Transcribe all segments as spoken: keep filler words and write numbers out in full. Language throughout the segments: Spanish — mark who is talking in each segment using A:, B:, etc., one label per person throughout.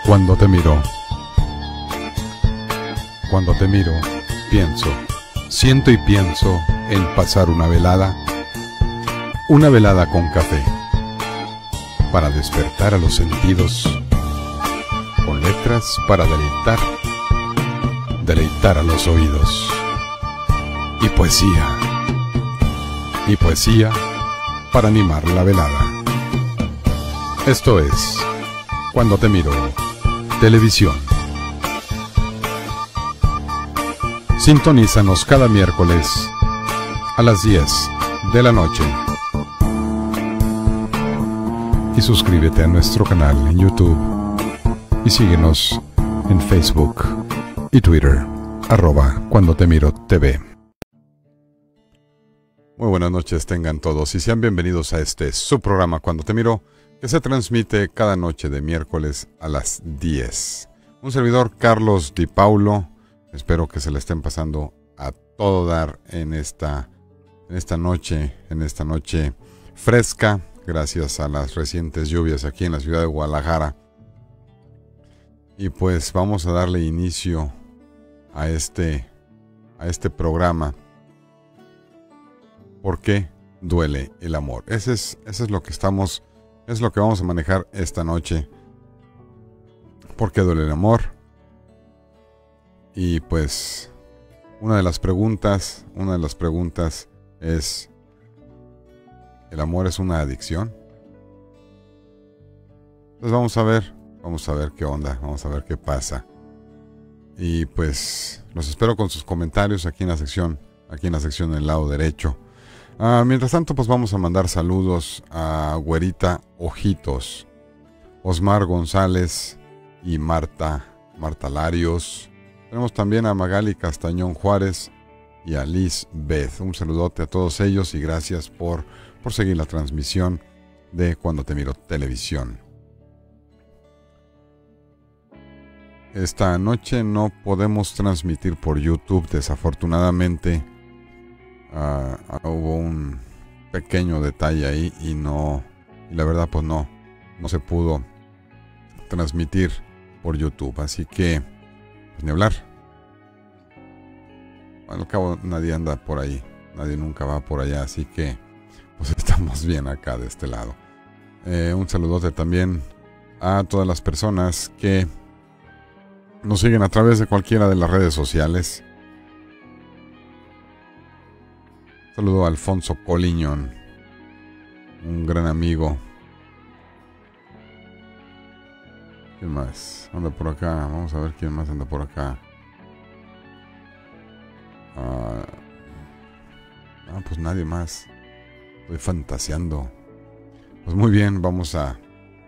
A: Cuando te miro, cuando te miro, pienso, siento y pienso en pasar una velada, una velada con café, para despertar a los sentidos, con letras para deleitar, deleitar a los oídos, y poesía, y poesía para animar la velada. Esto es Cuando te miro, televisión. Sintonízanos cada miércoles a las diez de la noche. Y suscríbete a nuestro canal en YouTube. Y síguenos en Facebook y Twitter, arroba Cuando te miro T V. Muy buenas noches tengan todos y sean bienvenidos a este su programa Cuando te miro, que se transmite cada noche de miércoles a las diez. Un servidor, Carlos Di Paulo. Espero que se le estén pasando a todo dar en esta, en esta noche, en esta noche fresca, gracias a las recientes lluvias aquí en la ciudad de Guadalajara. Y pues vamos a darle inicio a este, a este programa. ¿Por qué duele el amor? Ese es, ese es lo que estamos, es lo que vamos a manejar esta noche. ¿Por qué duele el amor? Y pues una de las preguntas, una de las preguntas es, ¿el amor es una adicción? Entonces vamos a ver, vamos a ver qué onda, vamos a ver qué pasa. Y pues los espero con sus comentarios aquí en la sección, aquí en la sección del lado derecho. Uh, mientras tanto, pues vamos a mandar saludos a Güerita Ojitos, Osmar González y Marta, Marta Larios. Tenemos también a Magali Castañón Juárez y a Liz Beth. Un saludote a todos ellos y gracias por, por seguir la transmisión de Cuando te miro televisión. Esta noche no podemos transmitir por YouTube, desafortunadamente. Uh, hubo un pequeño detalle ahí y no, y la verdad pues no, no se pudo transmitir por YouTube, así que pues ni hablar. Bueno, al cabo nadie anda por ahí, nadie nunca va por allá, así que pues estamos bien acá de este lado. Eh, un saludote también a todas las personas que nos siguen a través de cualquiera de las redes sociales. Saludo a Alfonso Coliñón, un gran amigo. ¿Quién más anda por acá? Vamos a ver quién más anda por acá. Ah, ah, pues nadie más. Estoy fantaseando. Pues muy bien, vamos a...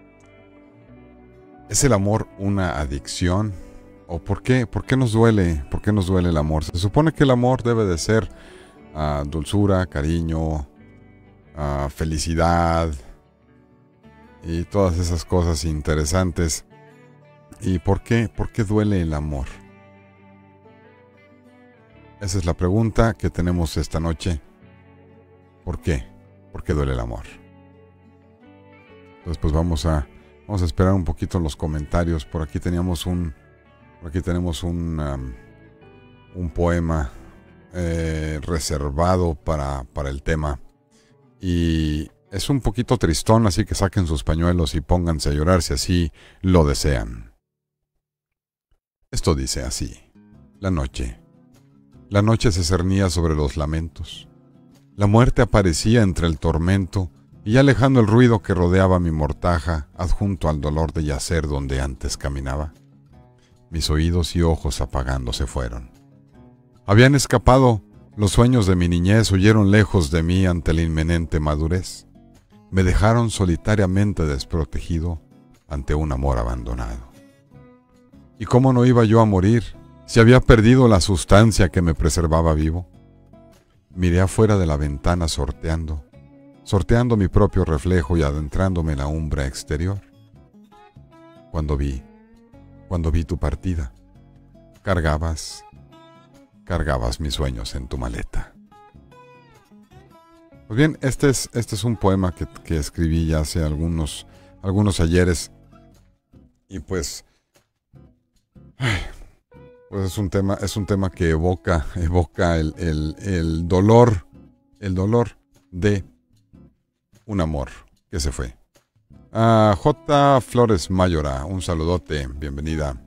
A: ¿Es el amor una adicción? ¿O por qué? ¿Por qué nos duele? ¿Por qué nos duele el amor? Se supone que el amor debe de ser Uh, dulzura, cariño, uh, felicidad y todas esas cosas interesantes. ¿Y por qué? ¿Por qué duele el amor? Esa es la pregunta que tenemos esta noche. ¿Por qué? ¿Por qué duele el amor? Entonces pues vamos a vamos a esperar un poquito los comentarios. Por aquí teníamos un por aquí tenemos un um, un poema Eh, reservado para, para el tema y es un poquito tristón, así que saquen sus pañuelos y pónganse a llorar si así lo desean. Esto dice así: la noche la noche se cernía sobre los lamentos, la muerte aparecía entre el tormento y alejando el ruido que rodeaba mi mortaja, adjunto al dolor de yacer donde antes caminaba, mis oídos y ojos apagándose fueron. Habían escapado los sueños de mi niñez, huyeron lejos de mí ante la inminente madurez. Me dejaron solitariamente desprotegido ante un amor abandonado. ¿Y cómo no iba yo a morir si había perdido la sustancia que me preservaba vivo? Miré afuera de la ventana sorteando, sorteando mi propio reflejo y adentrándome en la umbra exterior. Cuando vi, cuando vi tu partida, cargabas... cargabas mis sueños en tu maleta. Pues bien, este es, este es un poema que, que escribí ya hace algunos, algunos ayeres. Y pues Pues es un tema, es un tema que evoca, evoca el, el, el dolor, el dolor de un amor que se fue. A J. Flores Mayora, un saludote, bienvenida.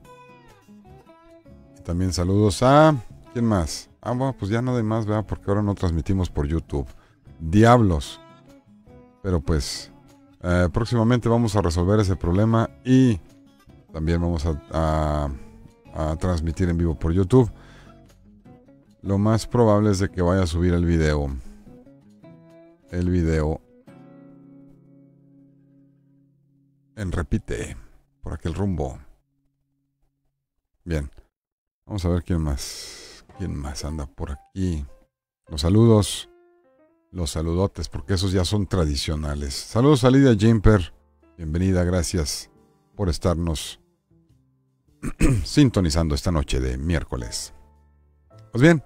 A: Y también saludos a... ¿Quién más? Ah, bueno, pues ya no de más, ¿verdad? Porque ahora no transmitimos por YouTube. Diablos. Pero pues, eh, próximamente vamos a resolver ese problema y también vamos a, a, a transmitir en vivo por YouTube. Lo más probable es de que vaya a subir el video. El video en repite por aquel rumbo. Bien, vamos a ver quién más, quién más anda por aquí. Los saludos, los saludotes, porque esos ya son tradicionales. Saludos a Lidia Jimper, bienvenida, gracias por estarnos sintonizando esta noche de miércoles. Pues bien,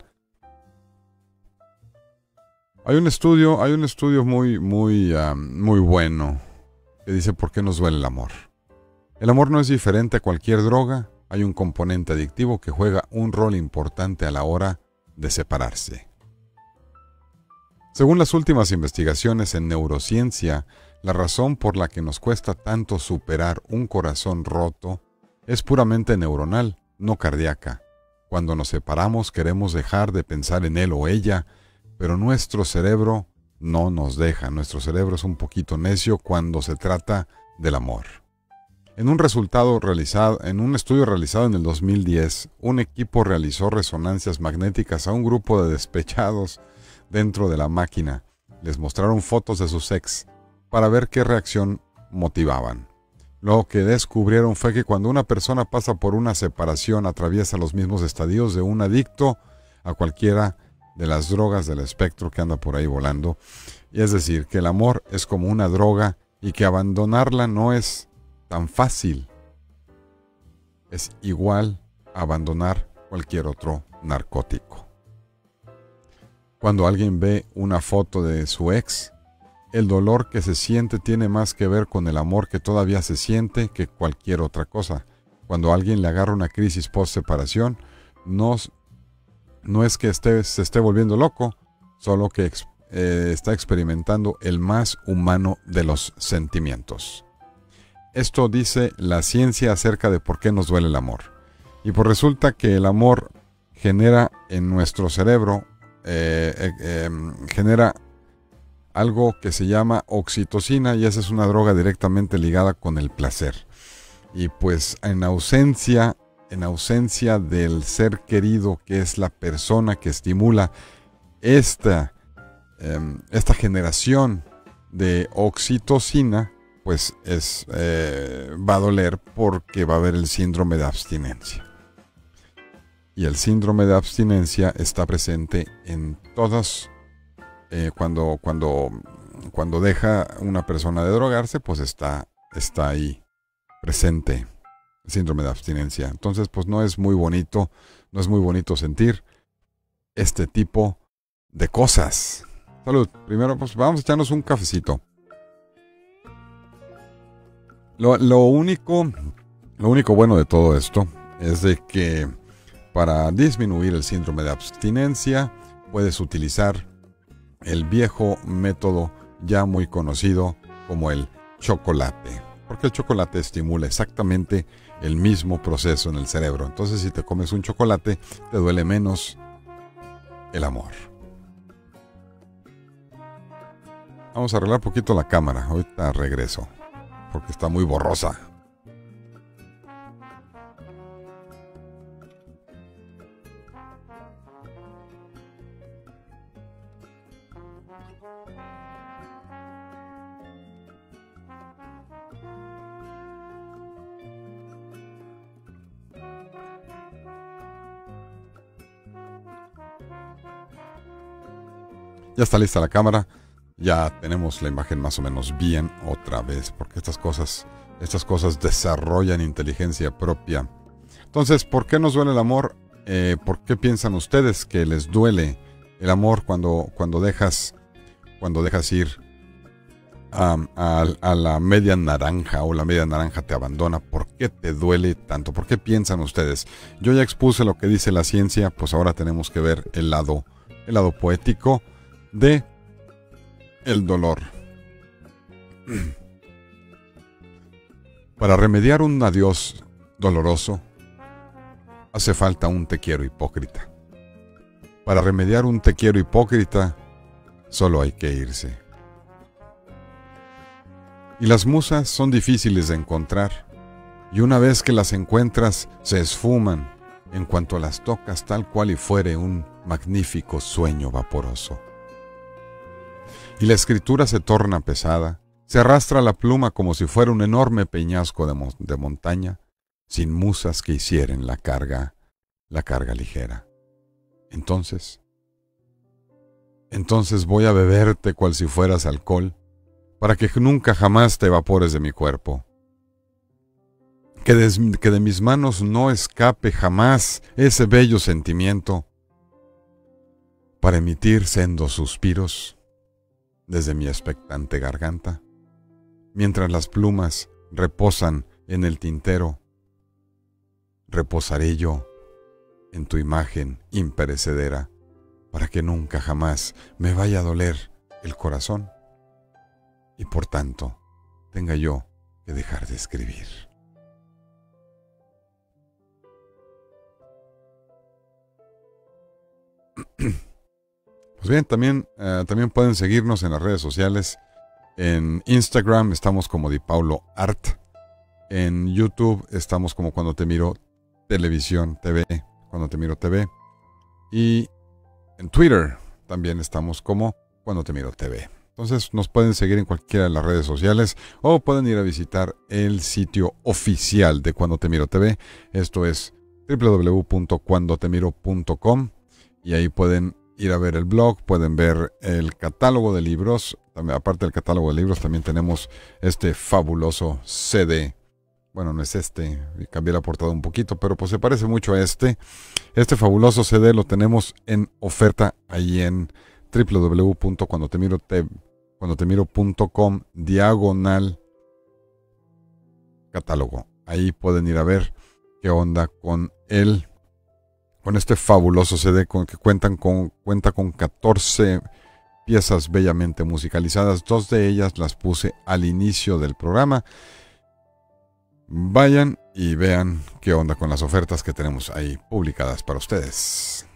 A: hay un estudio, hay un estudio muy, muy, uh, muy bueno que dice por qué nos duele el amor. El amor no es diferente a cualquier droga. Hay un componente adictivo que juega un rol importante a la hora de separarse. Según las últimas investigaciones en neurociencia, la razón por la que nos cuesta tanto superar un corazón roto es puramente neuronal, no cardíaca. Cuando nos separamos queremos dejar de pensar en él o ella, pero nuestro cerebro no nos deja. Nuestro cerebro es un poquito necio cuando se trata del amor. En un resultado realizado, en un estudio realizado en el dos mil diez, un equipo realizó resonancias magnéticas a un grupo de despechados dentro de la máquina. Les mostraron fotos de sus ex para ver qué reacción motivaban. Lo que descubrieron fue que cuando una persona pasa por una separación atraviesa los mismos estadios de un adicto a cualquiera de las drogas del espectro que anda por ahí volando. Y es decir, que el amor es como una droga y que abandonarla no es tan fácil. Es igual a abandonar cualquier otro narcótico. Cuando alguien ve una foto de su ex, el dolor que se siente tiene más que ver con el amor que todavía se siente que cualquier otra cosa. Cuando a alguien le agarra una crisis post-separación, no, no es que esté, se esté volviendo loco, solo que eh, está experimentando el más humano de los sentimientos. Esto dice la ciencia acerca de por qué nos duele el amor. Y pues resulta que el amor genera en nuestro cerebro, eh, eh, eh, genera algo que se llama oxitocina, y esa es una droga directamente ligada con el placer. Y pues en ausencia, en ausencia del ser querido, que es la persona que estimula esta, eh, esta generación de oxitocina, pues es, eh, va a doler porque va a haber el síndrome de abstinencia. Y el síndrome de abstinencia está presente en todas, eh, cuando, cuando, cuando deja una persona de drogarse, pues está, está ahí presente el síndrome de abstinencia. Entonces, pues no es muy bonito, no es muy bonito sentir este tipo de cosas. Salud. Primero, pues vamos a echarnos un cafecito. Lo, lo único, lo único bueno de todo esto es de que para disminuir el síndrome de abstinencia puedes utilizar el viejo método ya muy conocido como el chocolate, porque el chocolate estimula exactamente el mismo proceso en el cerebro. Entonces, si te comes un chocolate, te duele menos el amor. Vamos a arreglar un poquito la cámara. Ahorita regreso, porque está muy borrosa. Ya está lista la cámara. Ya tenemos la imagen más o menos bien otra vez, porque estas cosas, estas cosas desarrollan inteligencia propia. Entonces, ¿por qué nos duele el amor? Eh, ¿Por qué piensan ustedes que les duele el amor cuando, cuando dejas, cuando dejas ir a, a, a la media naranja o la media naranja te abandona, ¿por qué te duele tanto? ¿Por qué piensan ustedes? Yo ya expuse lo que dice la ciencia, pues ahora tenemos que ver el lado, el lado poético de el dolor. Para remediar un adiós doloroso, hace falta un te quiero hipócrita. Para remediar un te quiero hipócrita, solo hay que irse. Y las musas son difíciles de encontrar, y una vez que las encuentras, se esfuman en cuanto las tocas tal cual y fuere un magnífico sueño vaporoso. Y la escritura se torna pesada, se arrastra la pluma como si fuera un enorme peñasco de, mo de montaña, sin musas que hicieren la carga, la carga ligera. Entonces, entonces voy a beberte cual si fueras alcohol, para que nunca jamás te evapores de mi cuerpo. Que de, que de mis manos no escape jamás ese bello sentimiento, para emitir sendos suspiros desde mi expectante garganta, mientras las plumas reposan en el tintero, reposaré yo en tu imagen imperecedera, para que nunca jamás me vaya a doler el corazón y por tanto tenga yo que dejar de escribir. Pues bien, también, uh, también pueden seguirnos en las redes sociales. En Instagram estamos como Di Paulo Art. En YouTube estamos como Cuando Te Miro Televisión T V. Cuando Te Miro T V. Y en Twitter también estamos como Cuando Te Miro T V. Entonces nos pueden seguir en cualquiera de las redes sociales o pueden ir a visitar el sitio oficial de Cuando Te Miro T V. Esto es doble u doble u doble u punto cuando te miro punto com y ahí pueden ir a ver el blog, pueden ver el catálogo de libros. También, aparte del catálogo de libros, también tenemos este fabuloso C D. Bueno, no es este, cambié la portada un poquito, pero pues se parece mucho a este. Este fabuloso C D lo tenemos en oferta ahí en doble u doble u doble u punto cuando te miro punto com diagonal catálogo. Ahí pueden ir a ver qué onda con el con este fabuloso C D con que cuentan con cuenta con catorce piezas bellamente musicalizadas. Dos de ellas las puse al inicio del programa. Vayan y vean qué onda con las ofertas que tenemos ahí publicadas para ustedes.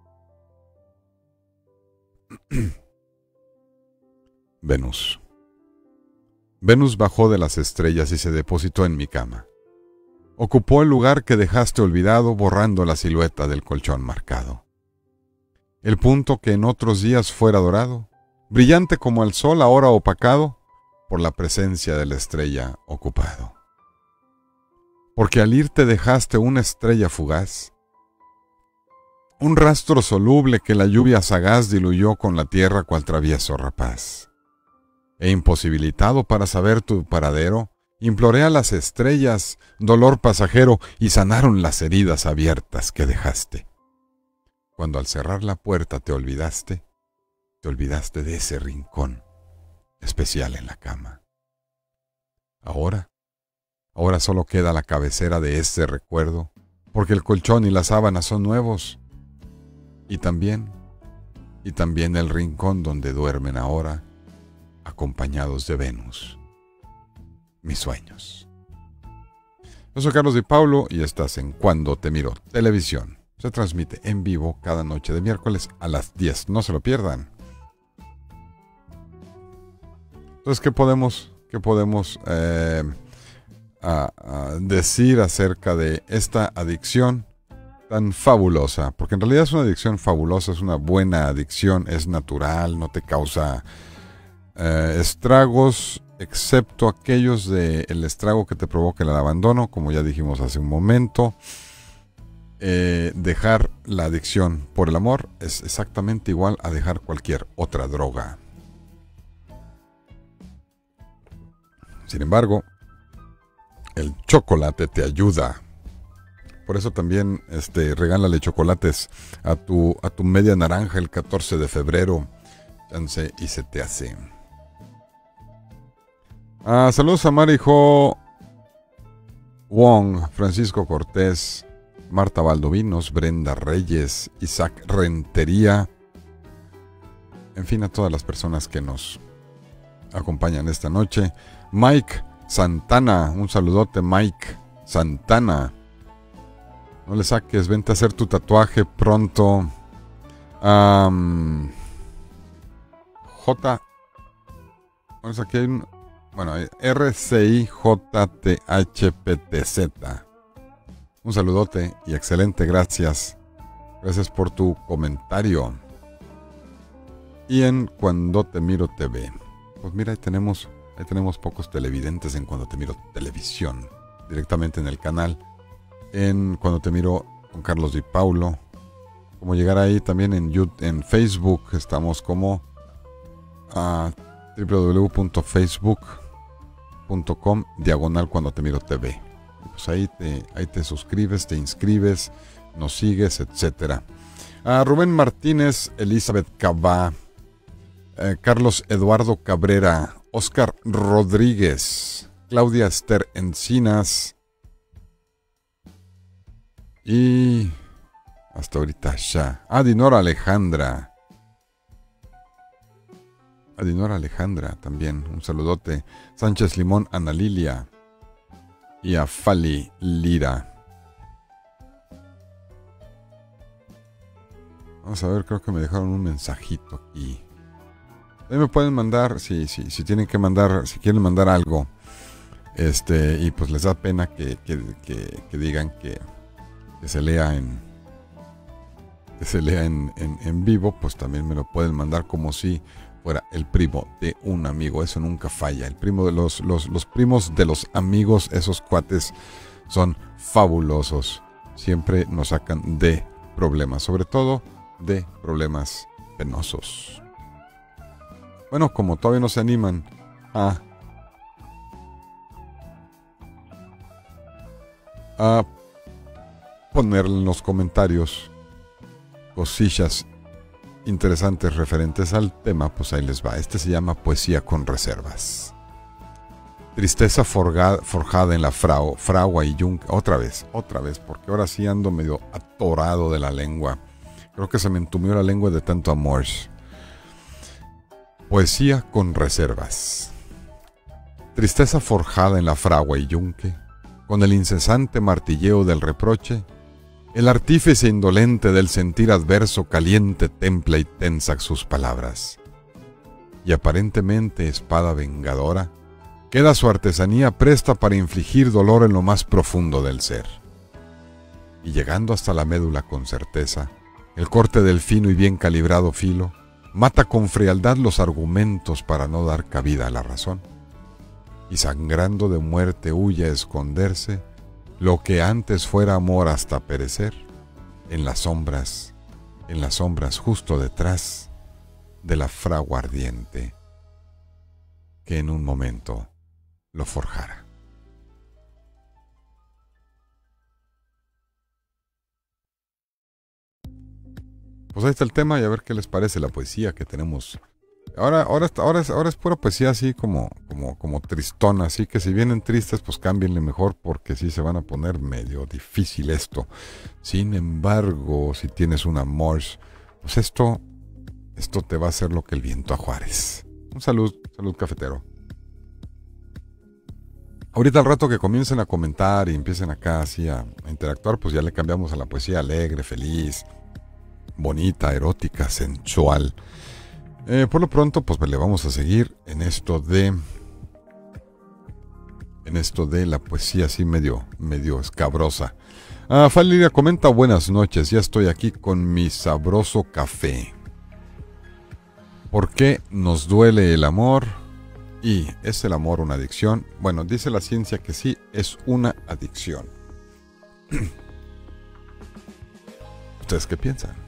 A: Venus. Venus bajó de las estrellas y se depositó en mi cama. Ocupó el lugar que dejaste olvidado borrando la silueta del colchón marcado. El punto que en otros días fuera dorado, brillante como el sol ahora opacado por la presencia de la estrella ocupado. Porque al irte dejaste una estrella fugaz, un rastro soluble que la lluvia sagaz diluyó con la tierra cual travieso rapaz. E imposibilitado para saber tu paradero, imploré a las estrellas dolor pasajero y sanaron las heridas abiertas que dejaste. Cuando al cerrar la puerta te olvidaste, te olvidaste de ese rincón especial en la cama. Ahora, ahora solo queda la cabecera de este recuerdo, porque el colchón y las sábanas son nuevos. Y también, y también el rincón donde duermen ahora, acompañados de Venus, mis sueños. Yo soy Carlos Di Paulo y estás en Cuando Te Miro Televisión. Se transmite en vivo cada noche de miércoles a las diez. No se lo pierdan. Entonces, ¿qué podemos, qué podemos eh, a, a decir acerca de esta adicción tan fabulosa? Porque en realidad es una adicción fabulosa, es una buena adicción, es natural, no te causa eh, estragos, excepto aquellos del estrago que te provoca el abandono, como ya dijimos hace un momento. Eh, dejar la adicción por el amor es exactamente igual a dejar cualquier otra droga. Sin embargo, el chocolate te ayuda. Por eso también este, regálale chocolates a tu, a tu media naranja el catorce de febrero. Chance y se te hace. Ah, saludos a Marijo Wong, Francisco Cortés, Marta Valdovinos, Brenda Reyes, Isaac Rentería. En fin, a todas las personas que nos acompañan esta noche. Mike Santana, un saludote, Mike Santana. No le saques, vente a hacer tu tatuaje pronto. Um, J. Bueno, aquí hay un, bueno, R C I J T H P T Z. Un saludote y excelente, gracias. Gracias por tu comentario. Y en Cuando Te Miro T V. Pues mira, ahí tenemos, ahí tenemos pocos televidentes en Cuando Te Miro Televisión. Directamente en el canal. En Cuando Te Miro con Carlos Di Paulo. Como llegar ahí también en YouTube, en Facebook. Estamos como a w w w punto facebook punto com diagonal Cuando Te Miro T V. Pues ahí te, ahí te suscribes, te inscribes, nos sigues, etcétera. A Rubén Martínez, Elizabeth Cabá, eh, Carlos Eduardo Cabrera, Oscar Rodríguez, Claudia Esther Encinas y hasta ahorita ya. Ah, Dinora Alejandra. A Dinora Alejandra también, un saludote. Sánchez Limón, Ana Lilia y a Fali Lira. Vamos a ver, creo que me dejaron un mensajito aquí. Ahí me pueden mandar, si, si, si tienen que mandar, si quieren mandar algo, este, y pues les da pena que, que, que, que digan que, que se lea en que se lea en, en, en vivo, pues también me lo pueden mandar como si fuera el primo de un amigo. Eso nunca falla. El primo de los, los, los primos de los amigos, esos cuates son fabulosos. Siempre nos sacan de problemas, sobre todo de problemas penosos. Bueno, como todavía no se animan a, a poner en los comentarios cosillas interesantes referentes al tema, pues ahí les va. Este se llama Poesía con Reservas. Tristeza forgada, forjada en la frau, fragua y yunque. Otra vez, otra vez, porque ahora sí ando medio atorado de la lengua. Creo que se me entumió la lengua de tanto amor. Poesía con reservas. Tristeza forjada en la fragua y yunque, con el incesante martilleo del reproche, el artífice indolente del sentir adverso caliente templa y tensa sus palabras. Y aparentemente espada vengadora, queda su artesanía presta para infligir dolor en lo más profundo del ser. Y llegando hasta la médula con certeza, el corte del fino y bien calibrado filo, mata con frialdad los argumentos para no dar cabida a la razón. Y sangrando de muerte huye a esconderse, lo que antes fuera amor hasta perecer, en las sombras, en las sombras justo detrás de la fragua ardiente, que en un momento lo forjara. Pues ahí está el tema y a ver qué les parece la poesía que tenemos. Ahora, ahora, ahora, es, ahora es pura poesía así como, como, como tristona, así que si vienen tristes, pues cámbienle mejor porque sí se van a poner medio difícil esto. Sin embargo, si tienes un amor, pues esto, esto te va a hacer lo que el viento a Juárez. Un salud, salud cafetero. Ahorita al rato que comiencen a comentar y empiecen acá así a, a interactuar, pues ya le cambiamos a la poesía alegre, feliz, bonita, erótica, sensual. Eh, por lo pronto, pues le vamos a seguir en esto de en esto de la poesía así medio, medio escabrosa. Ah, Faliria comenta, buenas noches, ya estoy aquí con mi sabroso café. ¿Por qué nos duele el amor? ¿Y es el amor una adicción? Bueno, dice la ciencia que sí, es una adicción. ¿Ustedes qué piensan?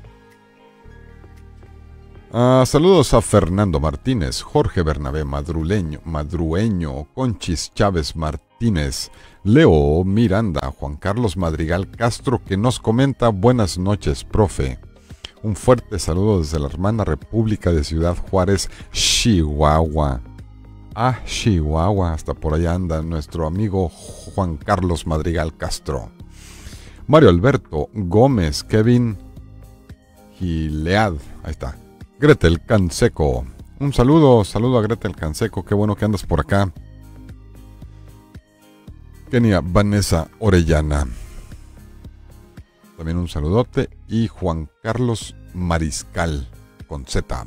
A: Uh, saludos a Fernando Martínez, Jorge Bernabé Madruleño, Madrueño, Conchis Chávez Martínez, Leo Miranda, Juan Carlos Madrigal Castro, que nos comenta, buenas noches, profe. Un fuerte saludo desde la hermana República de Ciudad Juárez, Chihuahua. a Chihuahua. Hasta por allá anda nuestro amigo Juan Carlos Madrigal Castro. Mario Alberto Gómez, Kevin Gilead, ahí está. Gretel Canseco, un saludo, saludo a Gretel Canseco, qué bueno que andas por acá. Kenia Vanessa Orellana, también un saludote. Y Juan Carlos Mariscal, con Z.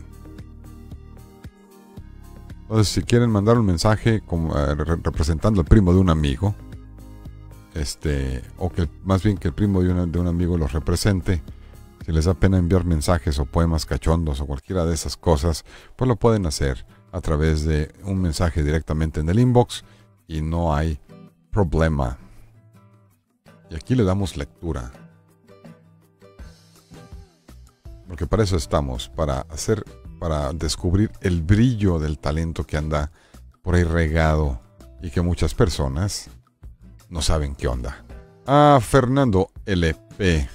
A: Entonces, si quieren mandar un mensaje como, eh, representando al primo de un amigo, este, o que más bien que el primo de, una, de un amigo los represente, si les da pena enviar mensajes o poemas cachondos o cualquiera de esas cosas, pues lo pueden hacer a través de un mensaje directamente en el inbox y no hay problema. Y aquí le damos lectura, porque para eso estamos, para hacer, para descubrir el brillo del talento que anda por ahí regado y que muchas personas no saben qué onda. A Fernando L P,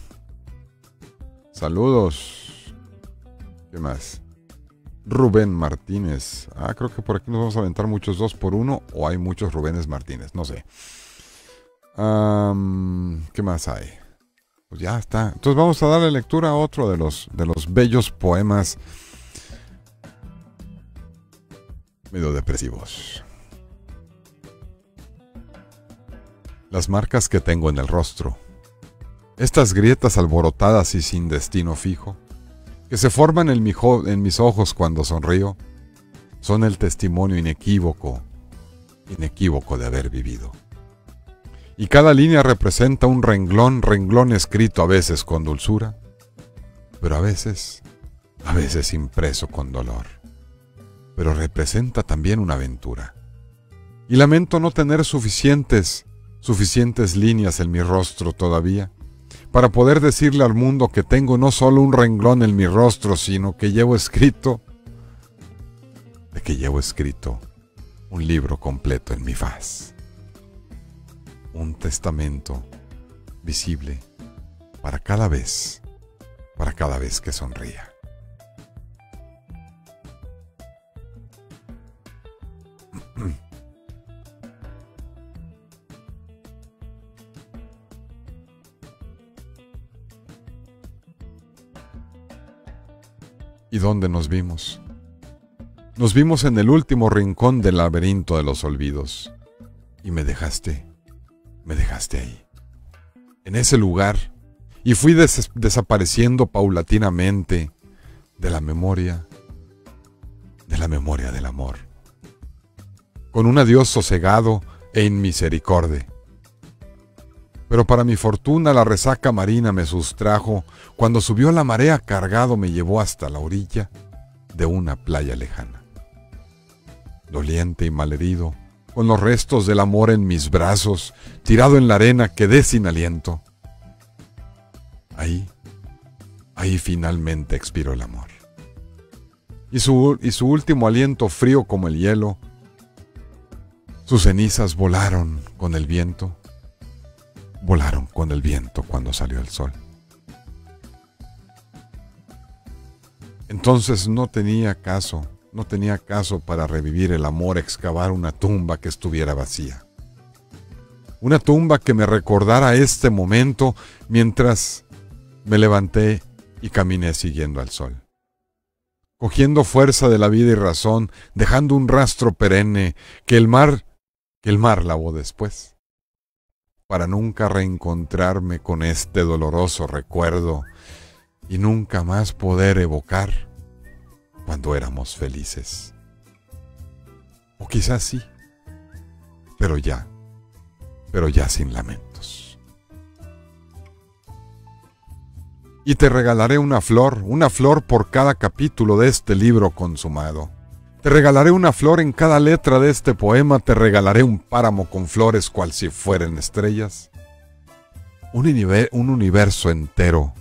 A: saludos. ¿Qué más? Rubén Martínez. Ah, creo que por aquí nos vamos a aventar muchos dos por uno, o hay muchos Rubénes Martínez, no sé. Um, ¿Qué más hay? Pues ya está. Entonces vamos a darle lectura a otro de los, de los bellos poemas medio depresivos. Las marcas que tengo en el rostro, estas grietas alborotadas y sin destino fijo, que se forman en, mi jo- en mis ojos cuando sonrío, son el testimonio inequívoco, inequívoco de haber vivido. Y cada línea representa un renglón, renglón escrito a veces con dulzura, pero a veces, a veces impreso con dolor. Pero representa también una aventura. Y lamento no tener suficientes suficientes líneas en mi rostro todavía, para poder decirle al mundo que tengo no solo un renglón en mi rostro, sino que llevo escrito, de que llevo escrito un libro completo en mi faz. Un testamento visible para cada vez, para cada vez que sonría. ¿Y dónde nos vimos? Nos vimos en el último rincón del laberinto de los olvidos. Y me dejaste, me dejaste ahí, en ese lugar, y fui des- desapareciendo paulatinamente de la memoria, de la memoria del amor. Con un adiós sosegado e inmisericorde. Pero para mi fortuna la resaca marina me sustrajo. Cuando subió la marea cargado me llevó hasta la orilla de una playa lejana. Doliente y malherido, con los restos del amor en mis brazos, tirado en la arena quedé sin aliento. Ahí, ahí finalmente expiró el amor. Y su, y su último aliento frío como el hielo, sus cenizas volaron con el viento. Volaron con el viento cuando salió el sol. Entonces no tenía caso, no tenía caso para revivir el amor excavar una tumba que estuviera vacía. Una tumba que me recordara este momento mientras me levanté y caminé siguiendo al sol. Cogiendo fuerza de la vida y razón, dejando un rastro perenne que el mar, que el mar lavó después. Para nunca reencontrarme con este doloroso recuerdo y nunca más poder evocar cuando éramos felices. O quizás sí, pero ya, pero ya sin lamentos. Y te regalaré una flor, una flor por cada capítulo de este libro consumado. Te regalaré una flor en cada letra de este poema, te regalaré un páramo con flores cual si fueran estrellas. Un, univer- un universo entero,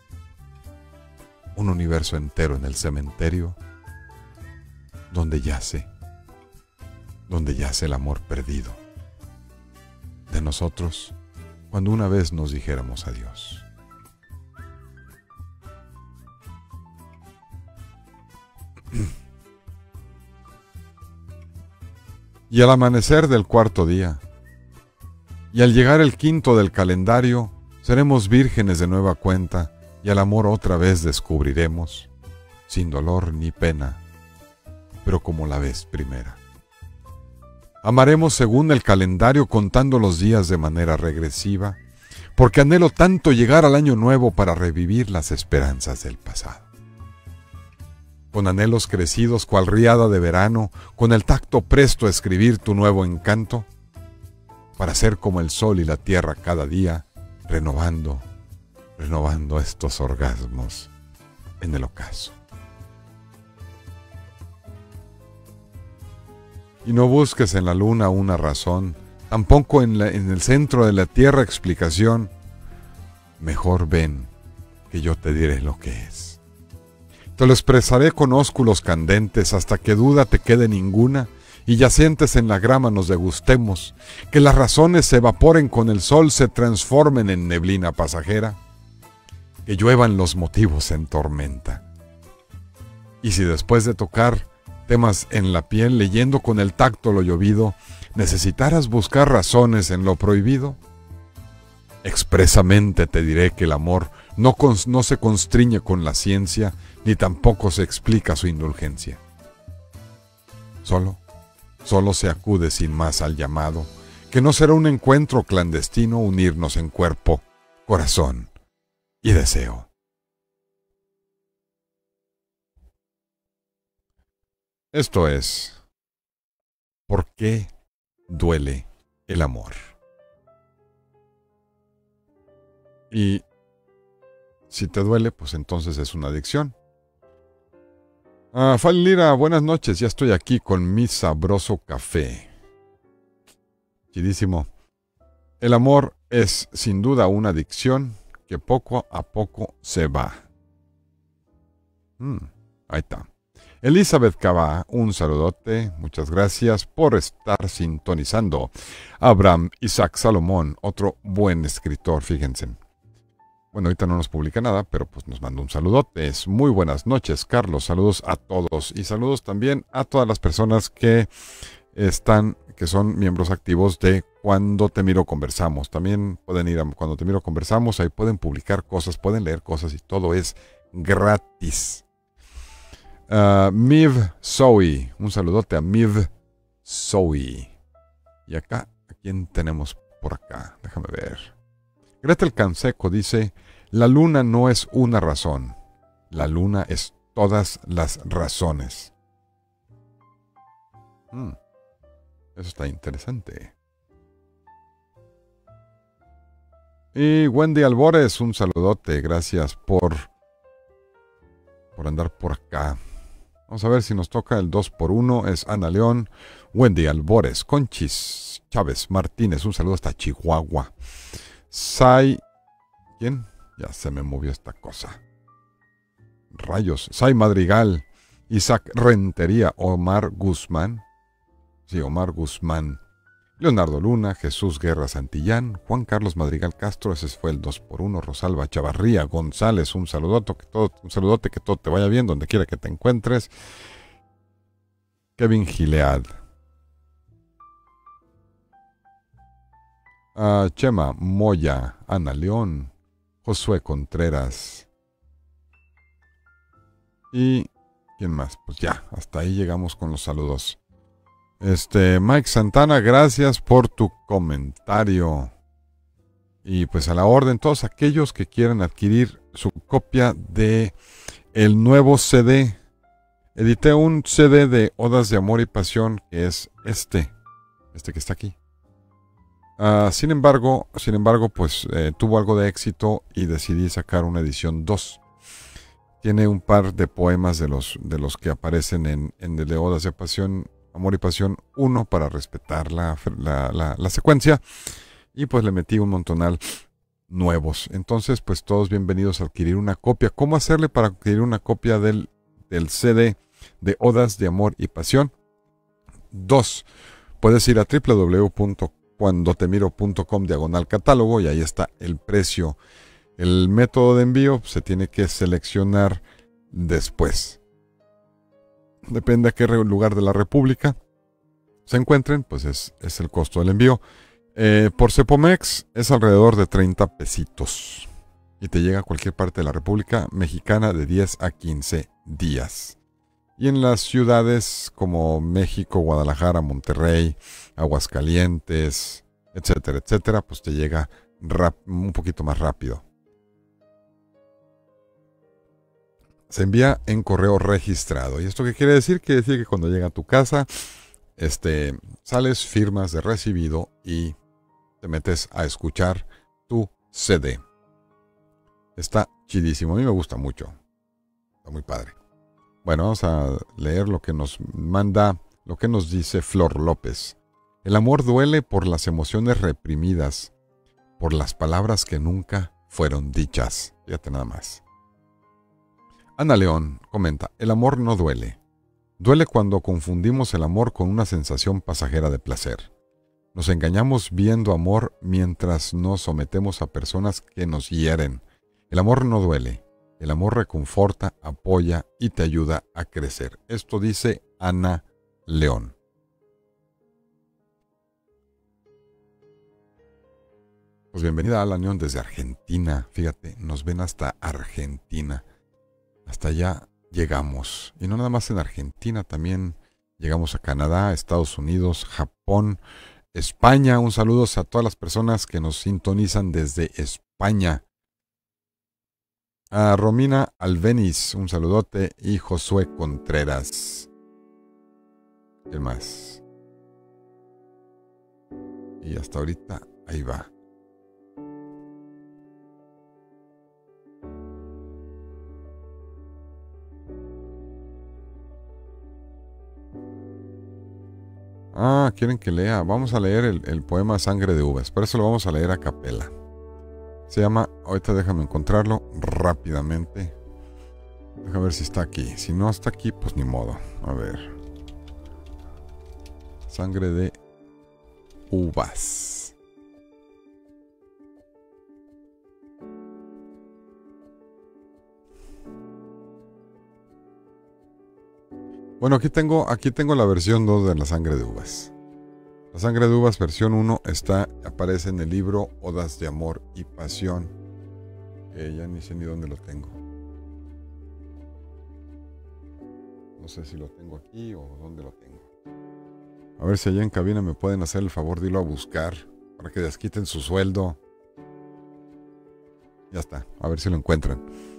A: un universo entero en el cementerio, donde yace, donde yace el amor perdido de nosotros cuando una vez nos dijéramos adiós. y al amanecer del cuarto día, y al llegar el quinto del calendario, seremos vírgenes de nueva cuenta, y al amor otra vez descubriremos, sin dolor ni pena, pero como la vez primera. Amaremos según el calendario, contando los días de manera regresiva, porque anhelo tanto llegar al año nuevo para revivir las esperanzas del pasado. Con anhelos crecidos cual riada de verano, con el tacto presto a escribir tu nuevo encanto, para ser como el sol y la tierra cada día, renovando, renovando estos orgasmos en el ocaso. Y no busques en la luna una razón, tampoco en, la, en el centro de la tierra explicación. Mejor ven, que yo te diré lo que es. Te lo expresaré con ósculos candentes hasta que duda te quede ninguna, y yacentes en la grama nos degustemos, que las razones se evaporen con el sol, se transformen en neblina pasajera, que lluevan los motivos en tormenta. Y si después de tocar temas en la piel, leyendo con el tacto lo llovido, necesitaras buscar razones en lo prohibido, expresamente te diré que el amor no, cons- no se constriñe con la ciencia, ni tampoco se explica su indulgencia. Solo, solo se acude sin más al llamado, que no será un encuentro clandestino unirnos en cuerpo, corazón y deseo. Esto es, ¿por qué duele el amor? Y si te duele, pues entonces es una adicción. Ah, Fali Lira, buenas noches, ya estoy aquí con mi sabroso café. Chidísimo. El amor es sin duda una adicción que poco a poco se va. Mm, ahí está. Elizabeth Cava, un saludote, muchas gracias por estar sintonizando. Abraham Isaac Salomón, otro buen escritor, fíjense. Bueno, ahorita no nos publica nada, pero pues nos manda un saludote. Es muy buenas noches, Carlos. Saludos a todos y saludos también a todas las personas que están, que son miembros activos de Cuando Te Miro Conversamos. También pueden ir a Cuando Te Miro Conversamos, ahí pueden publicar cosas, pueden leer cosas y todo es gratis. Uh, Miv Zoe, un saludote a Miv Zoe. Y acá, ¿a quién tenemos por acá? Déjame ver. Gretel Canseco dice, la luna no es una razón, la luna es todas las razones. Hmm, eso está interesante. Y Wendy Albores, un saludote, gracias por, por andar por acá. Vamos a ver si nos toca el dos por uno, es Ana León, Wendy Albores, Conchis Chávez Martínez, un saludo hasta Chihuahua. Sai, ¿quién? Ya se me movió esta cosa. Rayos. Sai Madrigal, Isaac Rentería, Omar Guzmán. Sí, Omar Guzmán. Leonardo Luna, Jesús Guerra Santillán, Juan Carlos Madrigal Castro, ese fue el dos por uno. Rosalba Chavarría González, un saludote, que todo, un saludote, que todo te vaya bien donde quiera que te encuentres. Kevin Gilead. Uh, Chema Moya, Ana León, Josué Contreras. ¿Y quién más? Pues ya, hasta ahí llegamos con los saludos. Este, Mike Santana, gracias por tu comentario. Y pues a la orden, todos aquellos que quieran adquirir su copia de el nuevo C D. Edité un C D de Odas de Amor y Pasión, que es este, este que está aquí. Uh, sin embargo, sin embargo, pues eh, tuvo algo de éxito y decidí sacar una edición dos. Tiene un par de poemas de los, de los que aparecen en, en el de Odas de Pasión, Amor y Pasión uno para respetar la, la, la, la secuencia. Y pues le metí un montonal nuevos. Entonces, pues todos bienvenidos a adquirir una copia. ¿Cómo hacerle para adquirir una copia del, del C D de Odas de Amor y Pasión? Dos. Puedes ir a w w w punto cuandotemiro punto com diagonal catálogo y ahí está el precio. El método de envío se tiene que seleccionar después. Depende a qué lugar de la República. se encuentren, pues es, es el costo del envío. Eh, por Cepomex es alrededor de treinta pesitos. Y te llega a cualquier parte de la República Mexicana de diez a quince días. Y en las ciudades como México, Guadalajara, Monterrey, Aguascalientes, etcétera, etcétera, pues te llega rap- un poquito más rápido. Se envía en correo registrado. ¿Y esto qué quiere decir? Quiere decir que cuando llega a tu casa, este, sales, firmas de recibido y te metes a escuchar tu C D. Está chidísimo, a mí me gusta mucho. Está muy padre. Bueno, vamos a leer lo que nos manda, lo que nos dice Flor López. El amor duele por las emociones reprimidas, por las palabras que nunca fueron dichas. Fíjate nada más. Ana León comenta, el amor no duele. Duele cuando confundimos el amor con una sensación pasajera de placer. Nos engañamos viendo amor mientras nos sometemos a personas que nos hieren. El amor no duele. El amor reconforta, apoya y te ayuda a crecer. Esto dice Ana León. Pues bienvenida a la León desde Argentina. Fíjate, nos ven hasta Argentina. Hasta allá llegamos. Y no nada más en Argentina, también llegamos a Canadá, Estados Unidos, Japón, España. Un saludo a todas las personas que nos sintonizan desde España. A Romina Albeniz, un saludote. Y Josué Contreras. ¿Qué más? Y hasta ahorita, ahí va. Ah, quieren que lea. Vamos a leer el, el poema Sangre de Uvas. Por eso lo vamos a leer a capela. Se llama, ahorita déjame encontrarlo rápidamente. Déjame ver si está aquí. Si no está aquí, pues ni modo. A ver. Sangre de Uvas. Bueno, aquí tengo, aquí tengo la versión dos de la Sangre de Uvas. La Sangre de Uvas versión uno está, aparece en el libro Odas de Amor y Pasión. Que ya ni sé ni dónde lo tengo. No sé si lo tengo aquí o dónde lo tengo. A ver si allá en cabina me pueden hacer el favor de irlo a buscar para que desquiten su sueldo. Ya está, a ver si lo encuentran.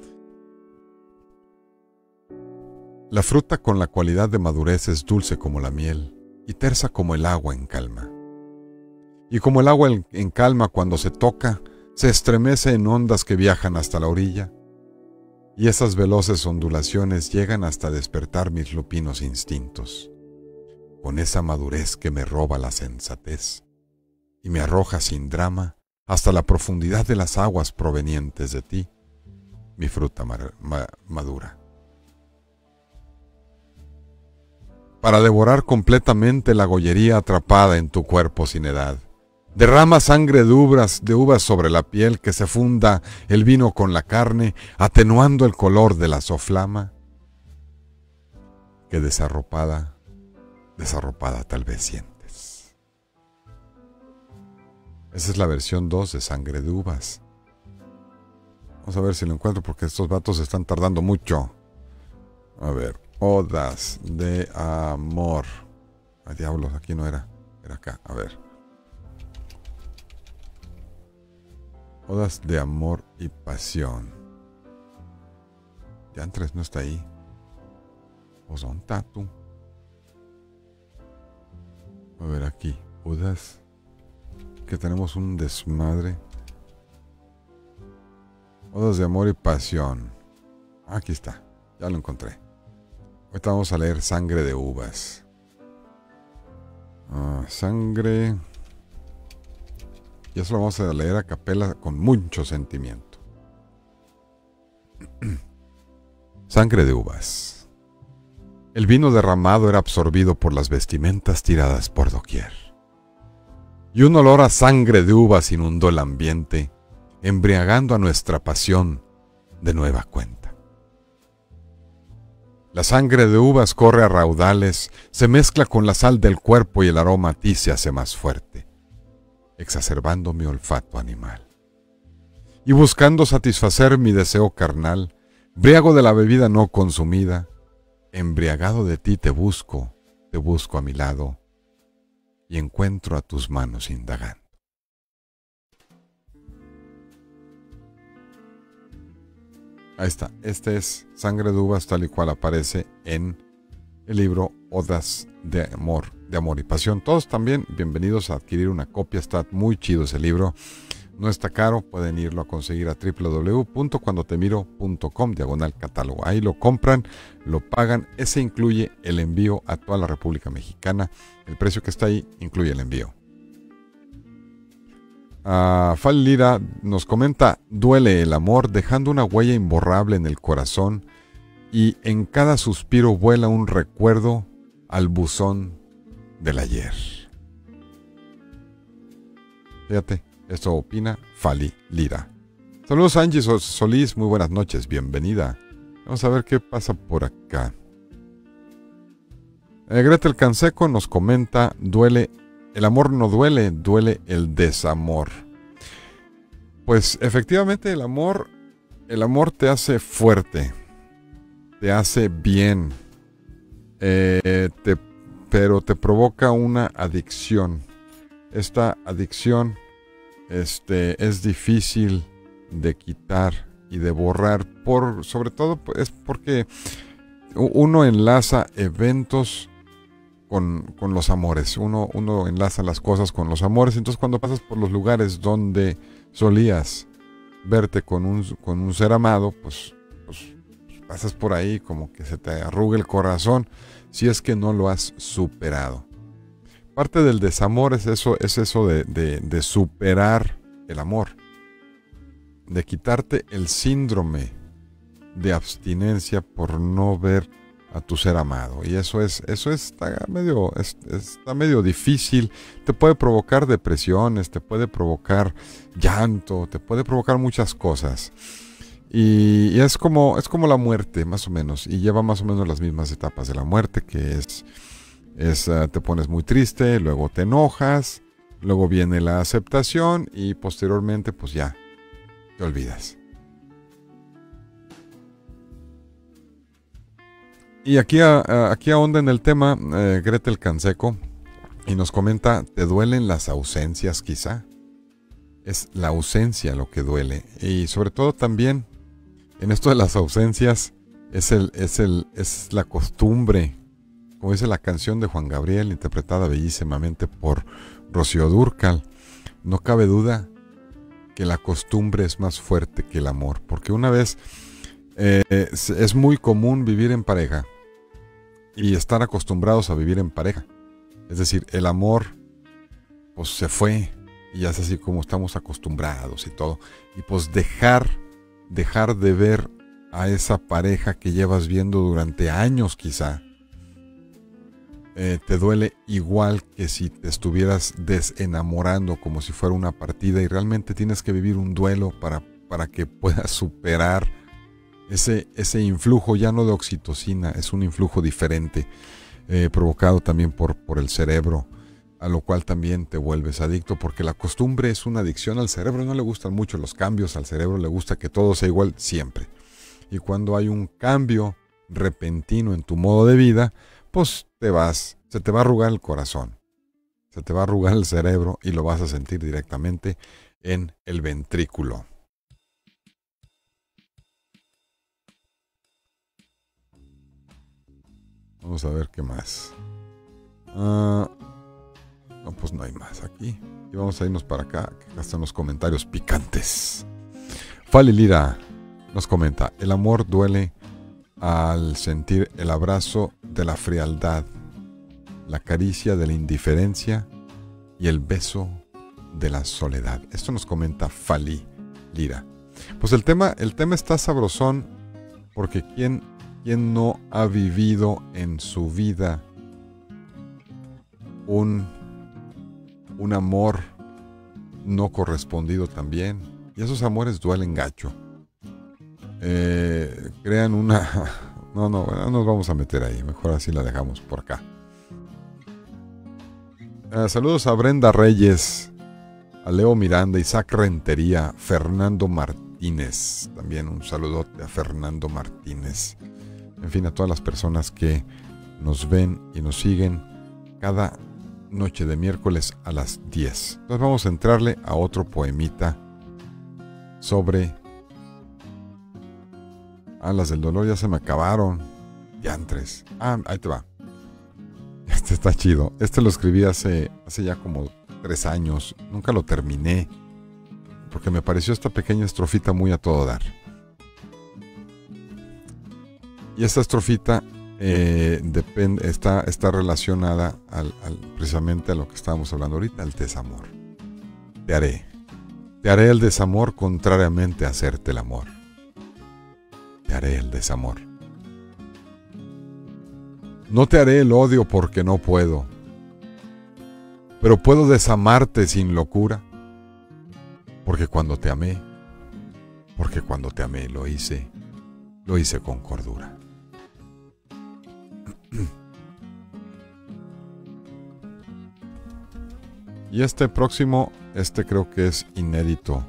A: La fruta con la cualidad de madurez es dulce como la miel y tersa como el agua en calma. Y como el agua en calma cuando se toca, se estremece en ondas que viajan hasta la orilla, y esas veloces ondulaciones llegan hasta despertar mis lupinos instintos, con esa madurez que me roba la sensatez y me arroja sin drama hasta la profundidad de las aguas provenientes de ti, mi fruta ma- ma- madura. Para devorar completamente la gollería atrapada en tu cuerpo sin edad. Derrama sangre de uvas, de uvas sobre la piel que se funda el vino con la carne, atenuando el color de la soflama, que desarropada, desarropada tal vez sientes. Esa es la versión dos de Sangre de Uvas. Vamos a ver si lo encuentro porque estos vatos están tardando mucho. A ver. Odas de amor. Ay, diablos, aquí no era. Era acá, a ver. Odas de amor y pasión. Diantres, no está ahí. O son tatu. A ver aquí. Odas. Que tenemos un desmadre. Odas de amor y pasión. Aquí está. Ya lo encontré. Ahorita vamos a leer Sangre de Uvas. Ah, sangre. Y eso lo vamos a leer a capela con mucho sentimiento. Sangre de Uvas. El vino derramado era absorbido por las vestimentas tiradas por doquier. Y un olor a sangre de uvas inundó el ambiente, embriagando a nuestra pasión de nueva cuenta. La sangre de uvas corre a raudales, se mezcla con la sal del cuerpo y el aroma a ti se hace más fuerte, exacerbando mi olfato animal. Y buscando satisfacer mi deseo carnal, briago de la bebida no consumida, embriagado de ti te busco, te busco a mi lado, y encuentro a tus manos indagando. Ahí está, este es Sangre de Uvas tal y cual aparece en el libro Odas de Amor, de Amor y Pasión. Todos también bienvenidos a adquirir una copia, está muy chido ese libro, no está caro, pueden irlo a conseguir a doble u doble u doble u punto cuando te miro punto com, diagonal catálogo. Ahí lo compran, lo pagan, ese incluye el envío a toda la República Mexicana, el precio que está ahí incluye el envío. Uh, Fal Lira nos comenta, duele el amor dejando una huella imborrable en el corazón y en cada suspiro vuela un recuerdo al buzón del ayer. Fíjate, esto opina Fali Lira. Saludos Angie Solís, muy buenas noches, bienvenida. Vamos a ver qué pasa por acá. Eh, Gretel Canseco nos comenta, duele el amor no duele, duele el desamor. Pues efectivamente el amor, el amor te hace fuerte, te hace bien, eh, te, pero te provoca una adicción. Esta adicción este, es difícil de quitar y de borrar, por, sobre todo es porque uno enlaza eventos Con, con los amores, uno, uno enlaza las cosas con los amores, entonces cuando pasas por los lugares donde solías verte con un, con un ser amado, pues, pues, pues pasas por ahí como que se te arruga el corazón si es que no lo has superado. Parte del desamor es eso, es eso de, de, de superar el amor, de quitarte el síndrome de abstinencia por no ver a tu ser amado, y eso es eso está medio es, está medio difícil, te puede provocar depresiones, te puede provocar llanto, te puede provocar muchas cosas, y, y es como es como la muerte más o menos, y lleva más o menos las mismas etapas de la muerte, que es es uh, te pones muy triste, luego te enojas, luego viene la aceptación y posteriormente pues ya te olvidas. Y aquí, a, aquí ahonda en el tema eh, Gretel Canseco y nos comenta, ¿te duelen las ausencias quizá? Es la ausencia lo que duele. Y sobre todo también en esto de las ausencias es, el, es, el, es la costumbre, como dice la canción de Juan Gabriel, interpretada bellísimamente por Rocío Dúrcal. No cabe duda que la costumbre es más fuerte que el amor, porque una vez eh, es, es muy común vivir en pareja y estar acostumbrados a vivir en pareja. Es decir, el amor pues se fue y ya es así como estamos acostumbrados y todo. Y pues dejar, dejar de ver a esa pareja que llevas viendo durante años quizá, eh, te duele igual que si te estuvieras desenamorando, como si fuera una partida, y realmente tienes que vivir un duelo para, para que puedas superar Ese, ese influjo, ya no de oxitocina, es un influjo diferente, eh, provocado también por, por el cerebro, a lo cual también te vuelves adicto, porque la costumbre es una adicción. Al cerebro no le gustan mucho los cambios, al cerebro le gusta que todo sea igual siempre. Y cuando hay un cambio repentino en tu modo de vida, pues te vas, se te va a arrugar el corazón, se te va a arrugar el cerebro y lo vas a sentir directamente en el ventrículo. Vamos a ver qué más. Uh, no, pues no hay más aquí. Y vamos a irnos para acá, que acá están los comentarios picantes. Fali Lira nos comenta, el amor duele al sentir el abrazo de la frialdad, la caricia de la indiferencia y el beso de la soledad. Esto nos comenta Fali Lira. Pues el tema, el tema está sabrosón, porque ¿quién, quién no ha vivido en su vida un, un amor no correspondido también? Y esos amores duelen gacho. Eh, crean una, No, no, no nos vamos a meter ahí. Mejor así la dejamos por acá. Uh, saludos a Brenda Reyes, a Leo Miranda, Isaac Rentería, Fernando Martínez. También un saludote a Fernando Martínez. En fin, a todas las personas que nos ven y nos siguen cada noche de miércoles a las diez. Entonces vamos a entrarle a otro poemita sobre... Ah, las del dolor ya se me acabaron. Diantres. Ah, ahí te va. Este está chido. Este lo escribí hace, hace ya como tres años. Nunca lo terminé porque me pareció esta pequeña estrofita muy a todo dar. Y esta estrofita eh, depende, está, está relacionada al, al, precisamente a lo que estábamos hablando ahorita, al desamor. Te haré. Te haré el desamor contrariamente a hacerte el amor. Te haré el desamor. No te haré el odio porque no puedo, pero puedo desamarte sin locura, porque cuando te amé, porque cuando te amé lo hice, lo hice con cordura. Y este próximo, este creo que es inédito.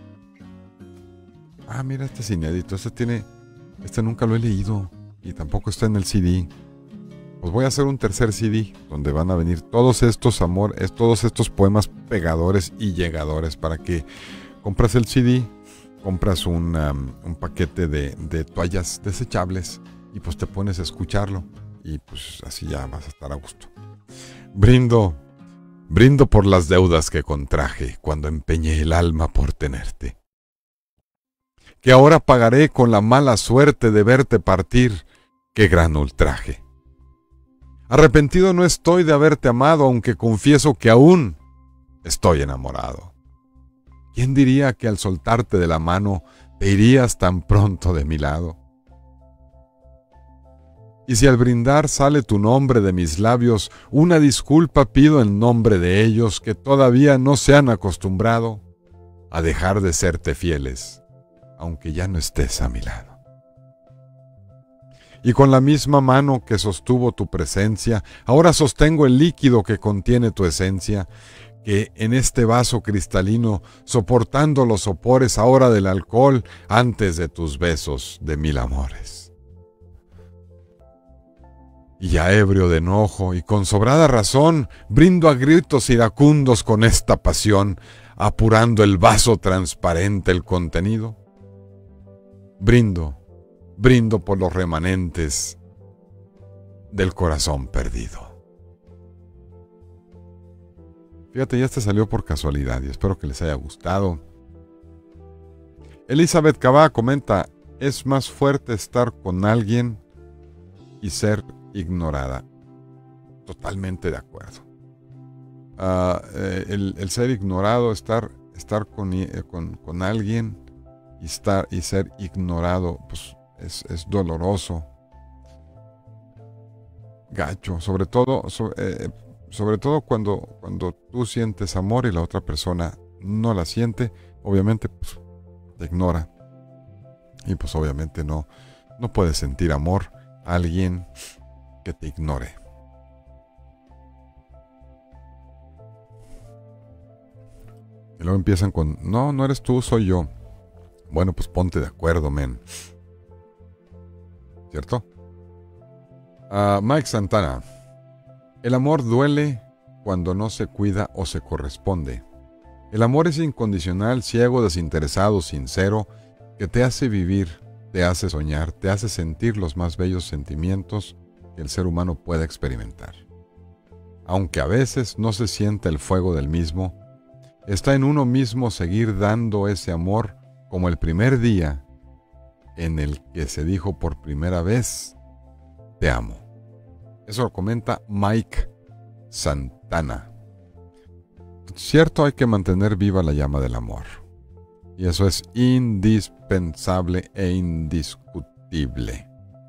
A: Ah, mira, este es inédito, este tiene... Este nunca lo he leído y tampoco está en el C D. Pues voy a hacer un tercer C D donde van a venir todos estos amores, todos estos poemas pegadores y llegadores para que compras el C D, compras un, um, un paquete de, de toallas desechables y pues te pones a escucharlo y pues así ya vas a estar a gusto. Brindo, brindo por las deudas que contraje cuando empeñé el alma por tenerte, que ahora pagaré con la mala suerte de verte partir, qué gran ultraje. Arrepentido no estoy de haberte amado, aunque confieso que aún estoy enamorado. ¿Quién diría que al soltarte de la mano te irías tan pronto de mi lado? Y si al brindar sale tu nombre de mis labios, una disculpa pido en nombre de ellos que todavía no se han acostumbrado a dejar de serte fieles, aunque ya no estés a mi lado. Y con la misma mano que sostuvo tu presencia, ahora sostengo el líquido que contiene tu esencia, que en este vaso cristalino, soportando los sopores ahora del alcohol, antes de tus besos de mil amores. Y ya ebrio de enojo y con sobrada razón, brindo a gritos iracundos con esta pasión, apurando el vaso transparente el contenido. Brindo, brindo por los remanentes del corazón perdido. Fíjate, ya este salió por casualidad y espero que les haya gustado. Elizabeth Cabá comenta, es más fuerte estar con alguien y ser ignorada. Totalmente de acuerdo. Uh, eh, el, el ser ignorado, estar, estar con, eh, con, con alguien y estar y ser ignorado, pues es, es doloroso, gacho, sobre todo so, eh, sobre todo cuando cuando tú sientes amor y la otra persona no la siente, obviamente pues te ignora y pues obviamente no no puedes sentir amor a alguien que te ignore. Y luego empiezan con no, no eres tú, soy yo. Bueno, pues ponte de acuerdo, men. ¿Cierto? Uh, Mike Santana. El amor duele cuando no se cuida o se corresponde. El amor es incondicional, ciego, desinteresado, sincero, que te hace vivir, te hace soñar, te hace sentir los más bellos sentimientos que el ser humano pueda experimentar. Aunque a veces no se siente el fuego del mismo, está en uno mismo seguir dando ese amor como el primer día en el que se dijo por primera vez, te amo. Eso lo comenta Mike Santana. Cierto, hay que mantener viva la llama del amor. Y eso es indispensable e indiscutible.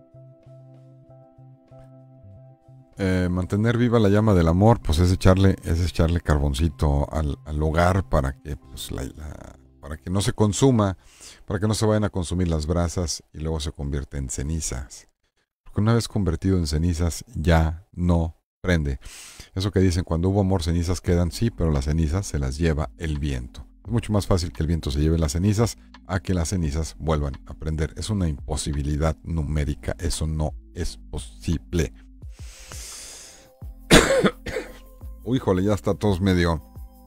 A: Eh, mantener viva la llama del amor, pues es echarle, es echarle carboncito al, al hogar para que pues, la, la para que no se consuma, para que no se vayan a consumir las brasas y luego se convierte en cenizas. Porque una vez convertido en cenizas, ya no prende. Eso que dicen, cuando hubo amor, cenizas quedan, sí, pero las cenizas se las lleva el viento. Es mucho más fácil que el viento se lleve las cenizas a que las cenizas vuelvan a prender. Es una imposibilidad numérica, eso no es posible. Uy, híjole, ya está tos medio.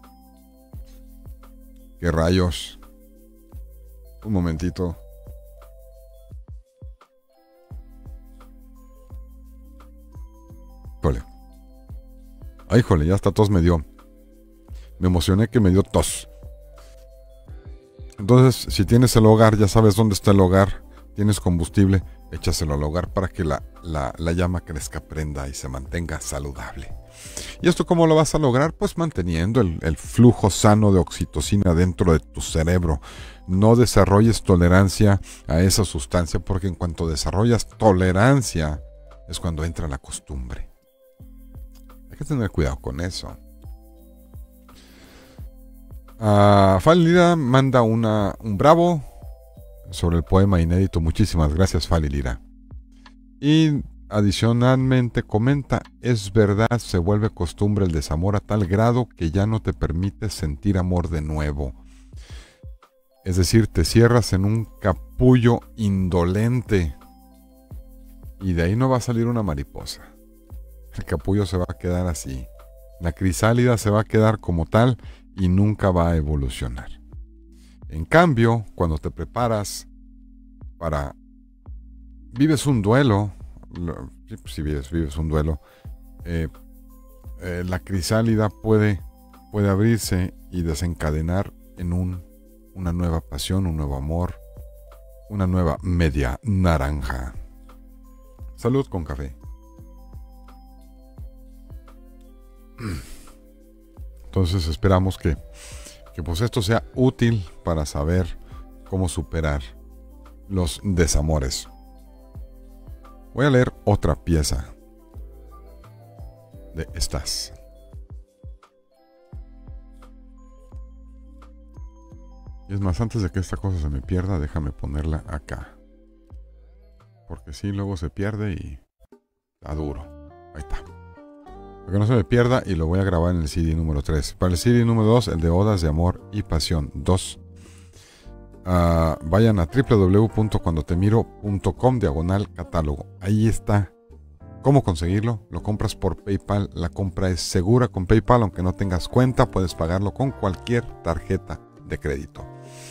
A: ¿Qué rayos? Un momentito. Híjole. Ay, híjole, ya está tos me dio. Me emocioné que me dio tos. Entonces, si tienes el hogar, ya sabes dónde está el hogar, tienes combustible, échaselo al hogar para que la, la, la llama crezca, prenda y se mantenga saludable. ¿Y esto cómo lo vas a lograr? Pues manteniendo el, el flujo sano de oxitocina dentro de tu cerebro. No desarrolles tolerancia a esa sustancia, porque en cuanto desarrollas tolerancia es cuando entra la costumbre. Hay que tener cuidado con eso. Uh, Falilira manda una, un bravo sobre el poema inédito. Muchísimas gracias, Falilira. Y adicionalmente comenta: es verdad, se vuelve costumbre el desamor a tal grado que ya no te permite sentir amor de nuevo. Es decir, te cierras en un capullo indolente y de ahí no va a salir una mariposa. El capullo se va a quedar así. La crisálida se va a quedar como tal y nunca va a evolucionar. En cambio, cuando te preparas para... vives un duelo, si vives, vives un duelo, eh, eh, la crisálida puede, puede abrirse y desencadenar en un, una nueva pasión, un nuevo amor, una nueva media naranja. Salud con café. Entonces esperamos que, que pues esto sea útil para saber cómo superar los desamores. Voy a leer otra pieza de estas. Y es más, antes de que esta cosa se me pierda, déjame ponerla acá. Porque si luego se pierde y está duro. Ahí está. Para que no se me pierda, y lo voy a grabar en el C D número tres. Para el C D número dos, el de Odas de Amor y Pasión dos. Uh, vayan a doble u doble u doble u punto cuando te miro punto com diagonal catálogo. Ahí está. ¿Cómo conseguirlo? Lo compras por PayPal. La compra es segura con PayPal, aunque no tengas cuenta, puedes pagarlo con cualquier tarjeta de crédito.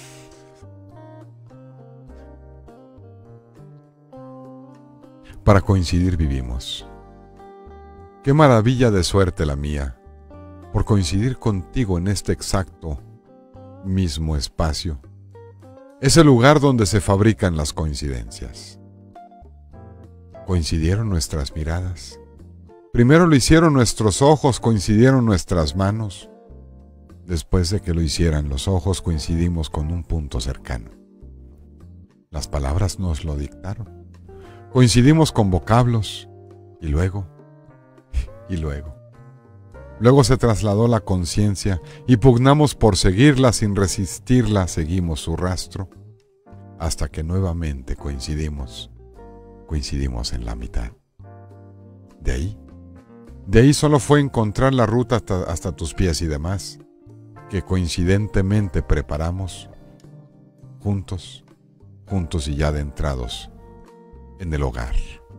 A: Para coincidir vivimos. Qué maravilla de suerte la mía, por coincidir contigo en este exacto mismo espacio. Es el lugar donde se fabrican las coincidencias. Coincidieron nuestras miradas. Primero lo hicieron nuestros ojos, coincidieron nuestras manos. Después de que lo hicieran los ojos, coincidimos con un punto cercano. Las palabras nos lo dictaron. Coincidimos con vocablos y luego, y luego. Luego se trasladó la conciencia y pugnamos por seguirla, sin resistirla, seguimos su rastro, hasta que nuevamente coincidimos, coincidimos en la mitad. De ahí, de ahí solo fue encontrar la ruta hasta, hasta tus pies y demás, que coincidentemente preparamos, juntos, juntos y ya adentrados en el hogar.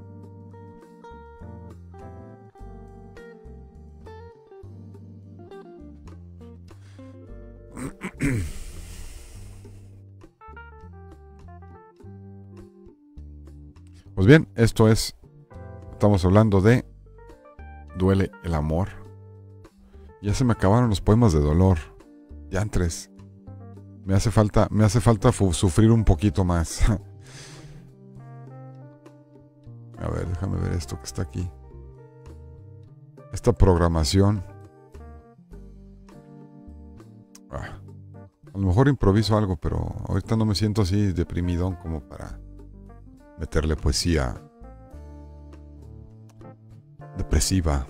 A: Pues bien, esto es, estamos hablando de Duele el amor. Ya se me acabaron los poemas de dolor. Diantres. Me hace falta, me hace falta fu- sufrir un poquito más. A ver, déjame ver esto que está aquí. Esta programación. Ah, a lo mejor improviso algo, pero ahorita no me siento así deprimidón como para meterle poesía depresiva.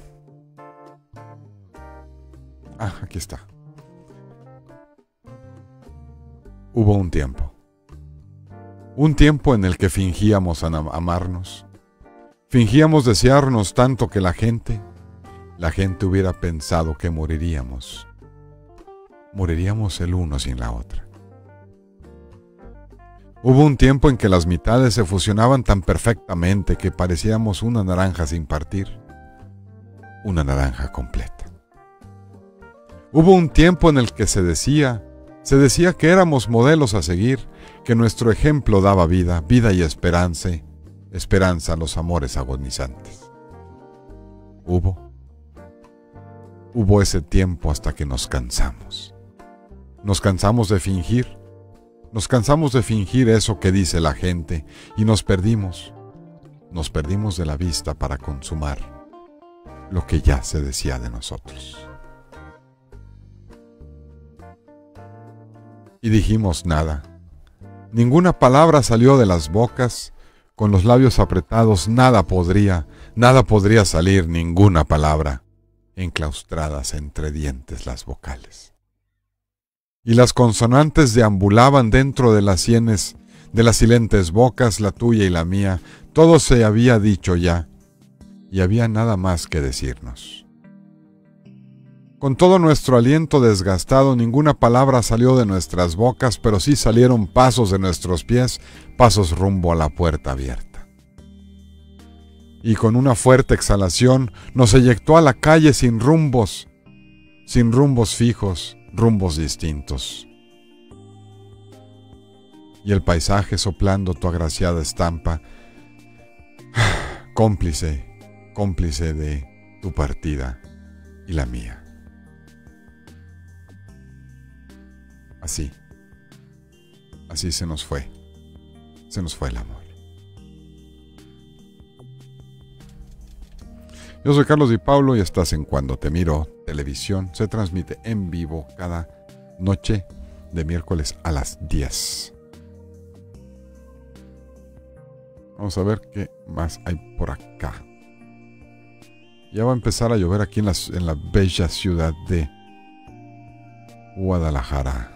A: Ah, aquí está. Hubo un tiempo. Un tiempo en el que fingíamos amarnos. Fingíamos desearnos tanto que la gente, la gente hubiera pensado que moriríamos. Moriríamos el uno sin la otra. Hubo un tiempo en que las mitades se fusionaban tan perfectamente que parecíamos una naranja sin partir, una naranja completa. Hubo un tiempo en el que se decía, se decía que éramos modelos a seguir, que nuestro ejemplo daba vida, vida y esperanza, esperanza a los amores agonizantes. Hubo, hubo ese tiempo hasta que nos cansamos. Nos cansamos de fingir, nos cansamos de fingir eso que dice la gente y nos perdimos, nos perdimos de la vista para consumar lo que ya se decía de nosotros. Y dijimos nada. Ninguna palabra salió de las bocas. Con los labios apretados nada podría, nada podría salir, ninguna palabra, enclaustradas entre dientes las vocales. Y las consonantes deambulaban dentro de las sienes, de las silentes bocas, la tuya y la mía. Todo se había dicho ya, y había nada más que decirnos. Con todo nuestro aliento desgastado, ninguna palabra salió de nuestras bocas, pero sí salieron pasos de nuestros pies, pasos rumbo a la puerta abierta. Y con una fuerte exhalación nos eyectó a la calle sin rumbos, sin rumbos fijos, rumbos distintos. Y el paisaje soplando tu agraciada estampa, cómplice, cómplice de tu partida y la mía. Así, así se nos fue, se nos fue el amor. Yo soy Carlos Di Paulo y estás en Cuando Te Miro Televisión. Se transmite en vivo cada noche de miércoles a las diez. Vamos a ver qué más hay por acá. Ya va a empezar a llover aquí en la, en la bella ciudad de Guadalajara.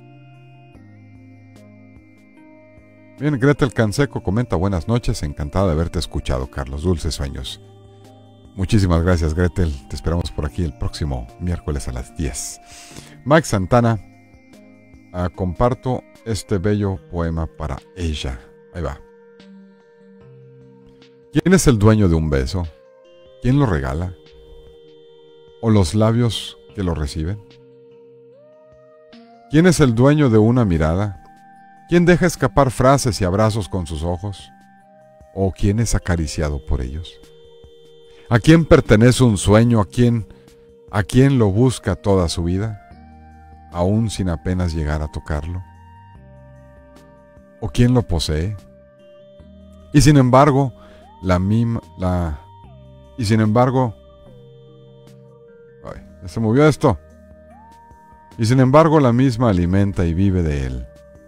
A: Bien, Gretel Canseco comenta: buenas noches, encantada de haberte escuchado, Carlos. Dulces sueños. Muchísimas gracias, Gretel. Te esperamos por aquí el próximo miércoles a las diez. Mike Santana, uh, comparto este bello poema para ella. Ahí va. ¿Quién es el dueño de un beso? ¿Quién lo regala? ¿O los labios que lo reciben? ¿Quién es el dueño de una mirada? ¿Quién deja escapar frases y abrazos con sus ojos? ¿O quién es acariciado por ellos? ¿A quién pertenece un sueño? ¿A quién, a quién lo busca toda su vida, aún sin apenas llegar a tocarlo? ¿O quién lo posee? Y sin embargo, la misma, la, y sin embargo, ay, ya se movió esto. Y sin embargo, la misma alimenta y vive de él.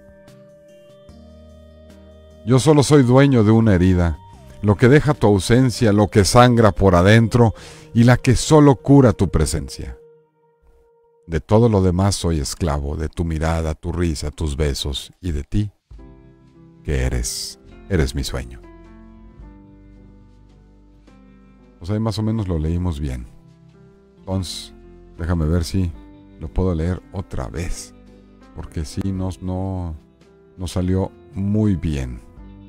A: Yo solo soy dueño de una herida, lo que deja tu ausencia, lo que sangra por adentro y la que solo cura tu presencia. De todo lo demás soy esclavo, de tu mirada, tu risa, tus besos y de ti, que eres, eres mi sueño. Pues ahí más o menos lo leímos bien. Entonces, déjame ver si lo puedo leer otra vez, porque sí, no, no, no salió muy bien.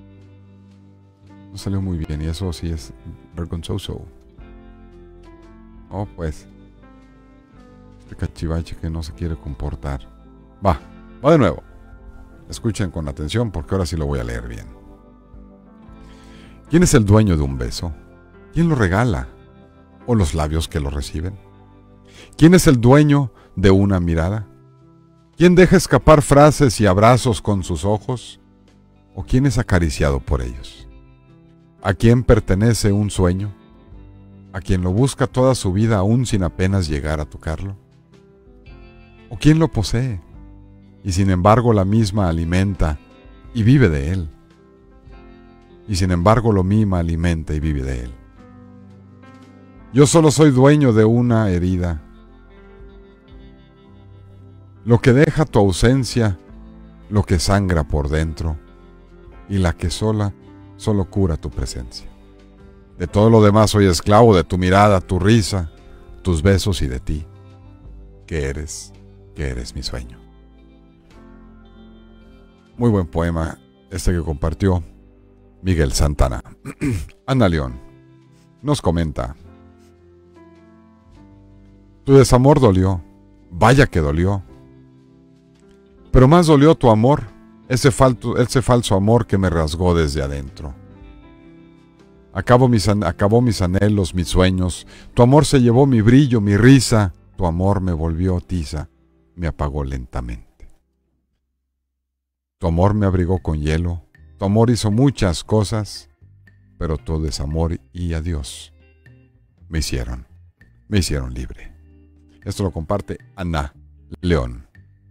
A: No salió muy bien y eso sí es vergonzoso. Oh, pues. Este cachivache que no se quiere comportar. Va, va de nuevo. Escuchen con atención porque ahora sí lo voy a leer bien. ¿Quién es el dueño de un beso? ¿Quién lo regala? ¿O los labios que lo reciben? ¿Quién es el dueño de una mirada? ¿Quién deja escapar frases y abrazos con sus ojos? ¿O quién es acariciado por ellos? ¿A quién pertenece un sueño? ¿A quien lo busca toda su vida aún sin apenas llegar a tocarlo? ¿O quién lo posee y sin embargo la misma alimenta y vive de él? Y sin embargo lo mima, alimenta y vive de él. Yo solo soy dueño de una herida, lo que deja tu ausencia, lo que sangra por dentro y la que sola solo cura tu presencia. De todo lo demás soy esclavo, de tu mirada, tu risa, tus besos y de ti, que eres, que eres mi sueño. Muy buen poema este que compartió Miguel Santana. Ana León nos comenta: tu desamor dolió, vaya que dolió, pero más dolió tu amor, ese, falto, ese falso amor que me rasgó desde adentro. Acabó mis, acabó mis anhelos, mis sueños, tu amor se llevó mi brillo, mi risa, tu amor me volvió tiza, me apagó lentamente. Tu amor me abrigó con hielo, tu amor hizo muchas cosas, pero tu desamor y adiós me hicieron, me hicieron libre. Esto lo comparte Ana León.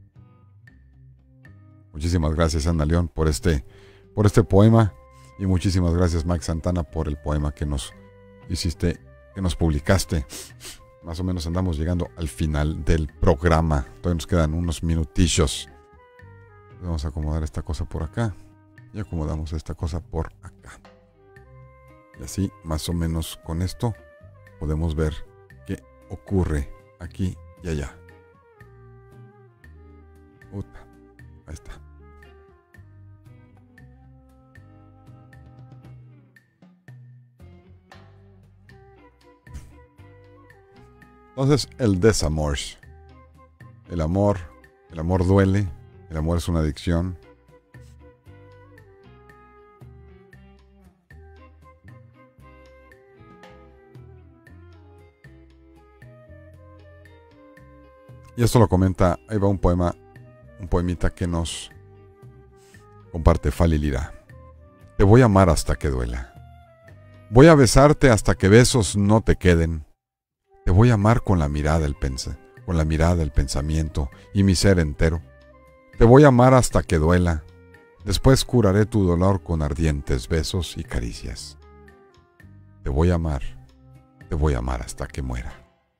A: Muchísimas gracias, Ana León, por este, por este poema, y muchísimas gracias, Mike Santana, por el poema que nos hiciste, que nos publicaste. Más o menos andamos llegando al final del programa. Todavía nos quedan unos minutillos. Vamos a acomodar esta cosa por acá y acomodamos esta cosa por acá. Y así, más o menos con esto, podemos ver qué ocurre aquí y allá. Uta, ahí está. Entonces, el desamor. El amor, el amor duele, el amor es una adicción. Y esto lo comenta, ahí va un poema, un poemita que nos comparte Fali Lira. Te voy a amar hasta que duela. Voy a besarte hasta que besos no te queden. Te voy a amar con la mirada, el pens- con la mirada, el pensamiento y mi ser entero. Te voy a amar hasta que duela. Después curaré tu dolor con ardientes besos y caricias. Te voy a amar, te voy a amar hasta que muera.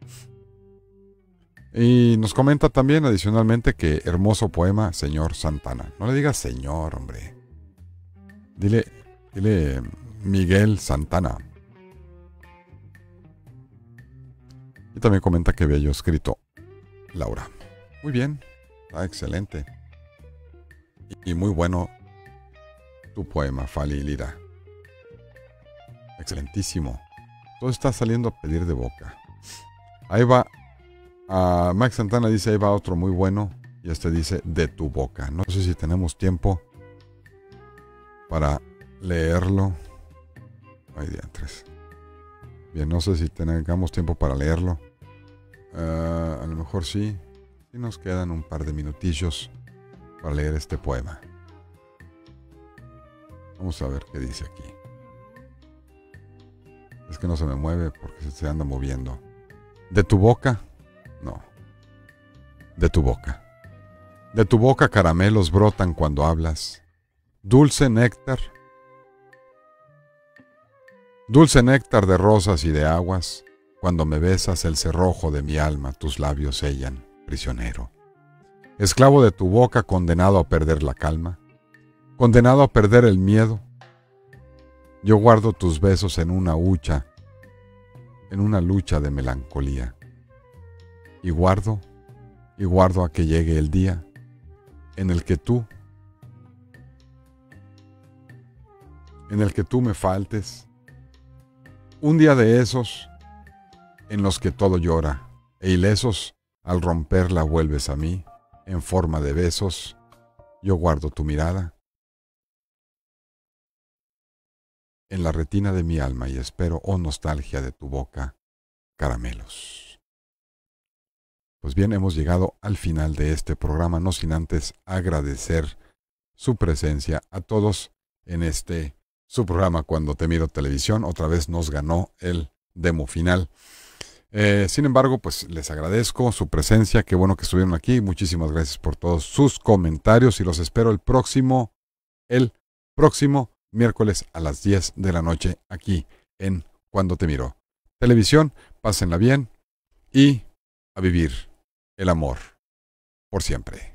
A: Y nos comenta también adicionalmente que hermoso poema, señor Santana. No le digas señor, hombre. Dile, dile Miguel Santana. Y también comenta que bello escrito Laura. Muy bien, está excelente. Y, y muy bueno tu poema, Fali Lira. Excelentísimo. Todo está saliendo a pedir de boca. Ahí va. Uh, Max Santana dice, ahí va otro muy bueno. Y este dice, de tu boca. No sé si tenemos tiempo para leerlo. Ay, diantres. Bien, no sé si tengamos tiempo para leerlo. Uh, a lo mejor sí. Sí nos quedan un par de minutillos para leer este poema. Vamos a ver qué dice aquí. Es que no se me mueve porque se anda moviendo. ¿De tu boca? No. De tu boca. De tu boca caramelos brotan cuando hablas. Dulce néctar. Dulce néctar de rosas y de aguas. Cuando me besas el cerrojo de mi alma, tus labios sellan, prisionero. Esclavo de tu boca, condenado a perder la calma. Condenado a perder el miedo. Yo guardo tus besos en una hucha, en una lucha de melancolía. Y guardo, y guardo a que llegue el día en el que tú, en el que tú me faltes. Un día de esos en los que todo llora, e ilesos al romperla vuelves a mí, en forma de besos, yo guardo tu mirada en la retina de mi alma y espero, oh nostalgia de tu boca, caramelos. Pues bien, hemos llegado al final de este programa, no sin antes agradecer su presencia a todos en este su programa Cuando Te Miro Televisión. Otra vez nos ganó el demo final. Eh, sin embargo, pues les agradezco su presencia, qué bueno que estuvieron aquí. Muchísimas gracias por todos sus comentarios y los espero el próximo, el próximo miércoles a las diez de la noche aquí en Cuando Te Miro Televisión. Pásenla bien y a vivir el amor por siempre.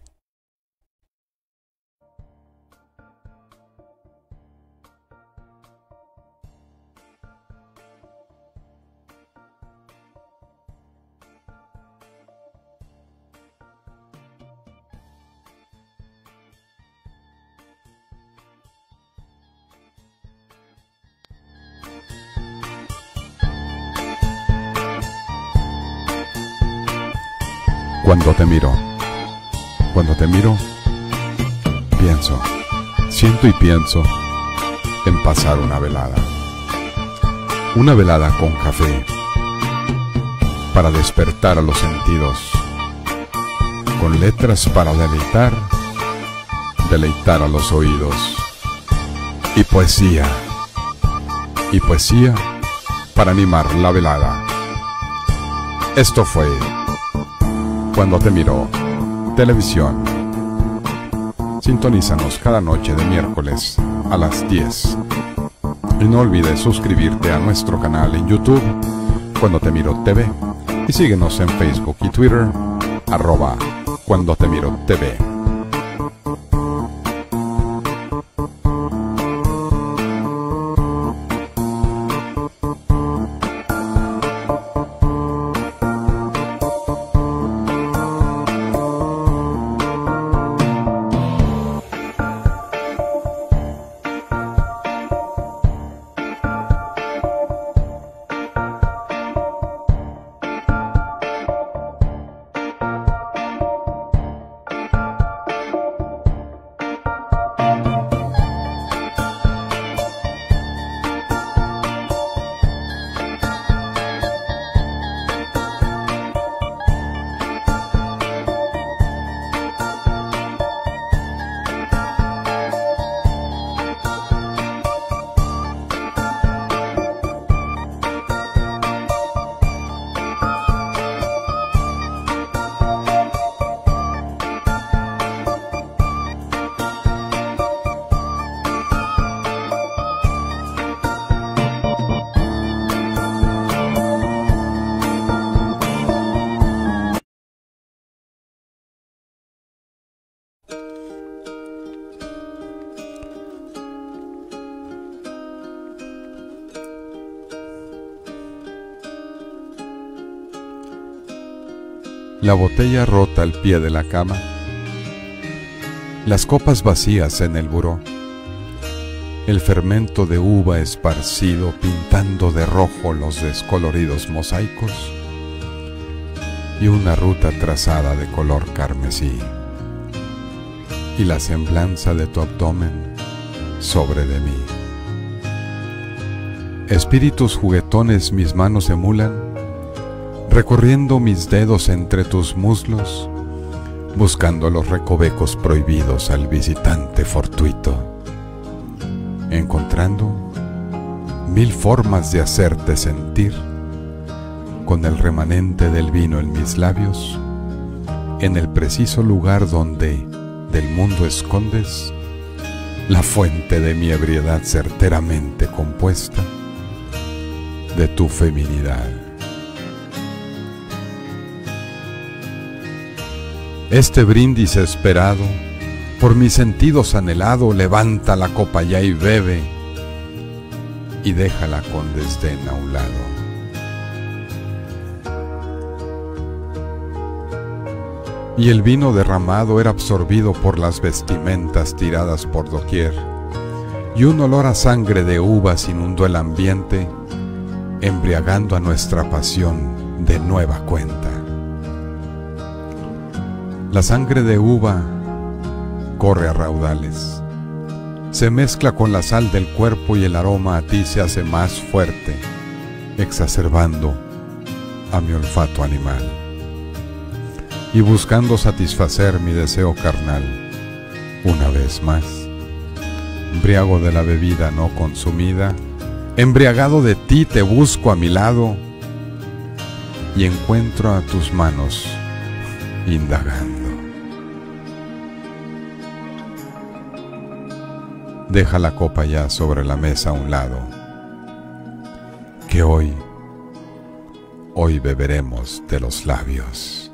A: Cuando te miro, cuando te miro, pienso, siento y pienso en pasar una velada. Una velada con café, para despertar a los sentidos, con letras para deleitar, deleitar a los oídos, y poesía, y poesía para animar la velada. Esto fue Cuando te miro, televisión. Sintonízanos cada noche de miércoles a las diez. Y no olvides suscribirte a nuestro canal en YouTube, Cuando te miro T V. Y síguenos en Facebook y Twitter, arroba Cuando te miro T V. La botella rota al pie de la cama, las copas vacías en el buró, el fermento de uva esparcido pintando de rojo los descoloridos mosaicos y una ruta trazada de color carmesí, y la semblanza de tu abdomen sobre de mí. Espíritus juguetones mis manos emulan, recorriendo mis dedos entre tus muslos, buscando los recovecos prohibidos al visitante fortuito, encontrando mil formas de hacerte sentir, con el remanente del vino en mis labios, en el preciso lugar donde del mundo escondes la fuente de mi ebriedad certeramente compuesta de tu feminidad. Este brindis esperado, por mis sentidos anhelado, levanta la copa ya y bebe, y déjala con desdén a un lado. Y el vino derramado era absorbido por las vestimentas tiradas por doquier, y un olor a sangre de uvas inundó el ambiente, embriagando a nuestra pasión de nueva cuenta. La sangre de uva corre a raudales, se mezcla con la sal del cuerpo y el aroma a ti se hace más fuerte, exacerbando a mi olfato animal. Y buscando satisfacer mi deseo carnal, una vez más, embriago de la bebida no consumida, embriagado de ti te busco a mi lado y encuentro a tus manos indagando. Deja la copa ya sobre la mesa a un lado, que hoy, hoy beberemos de los labios.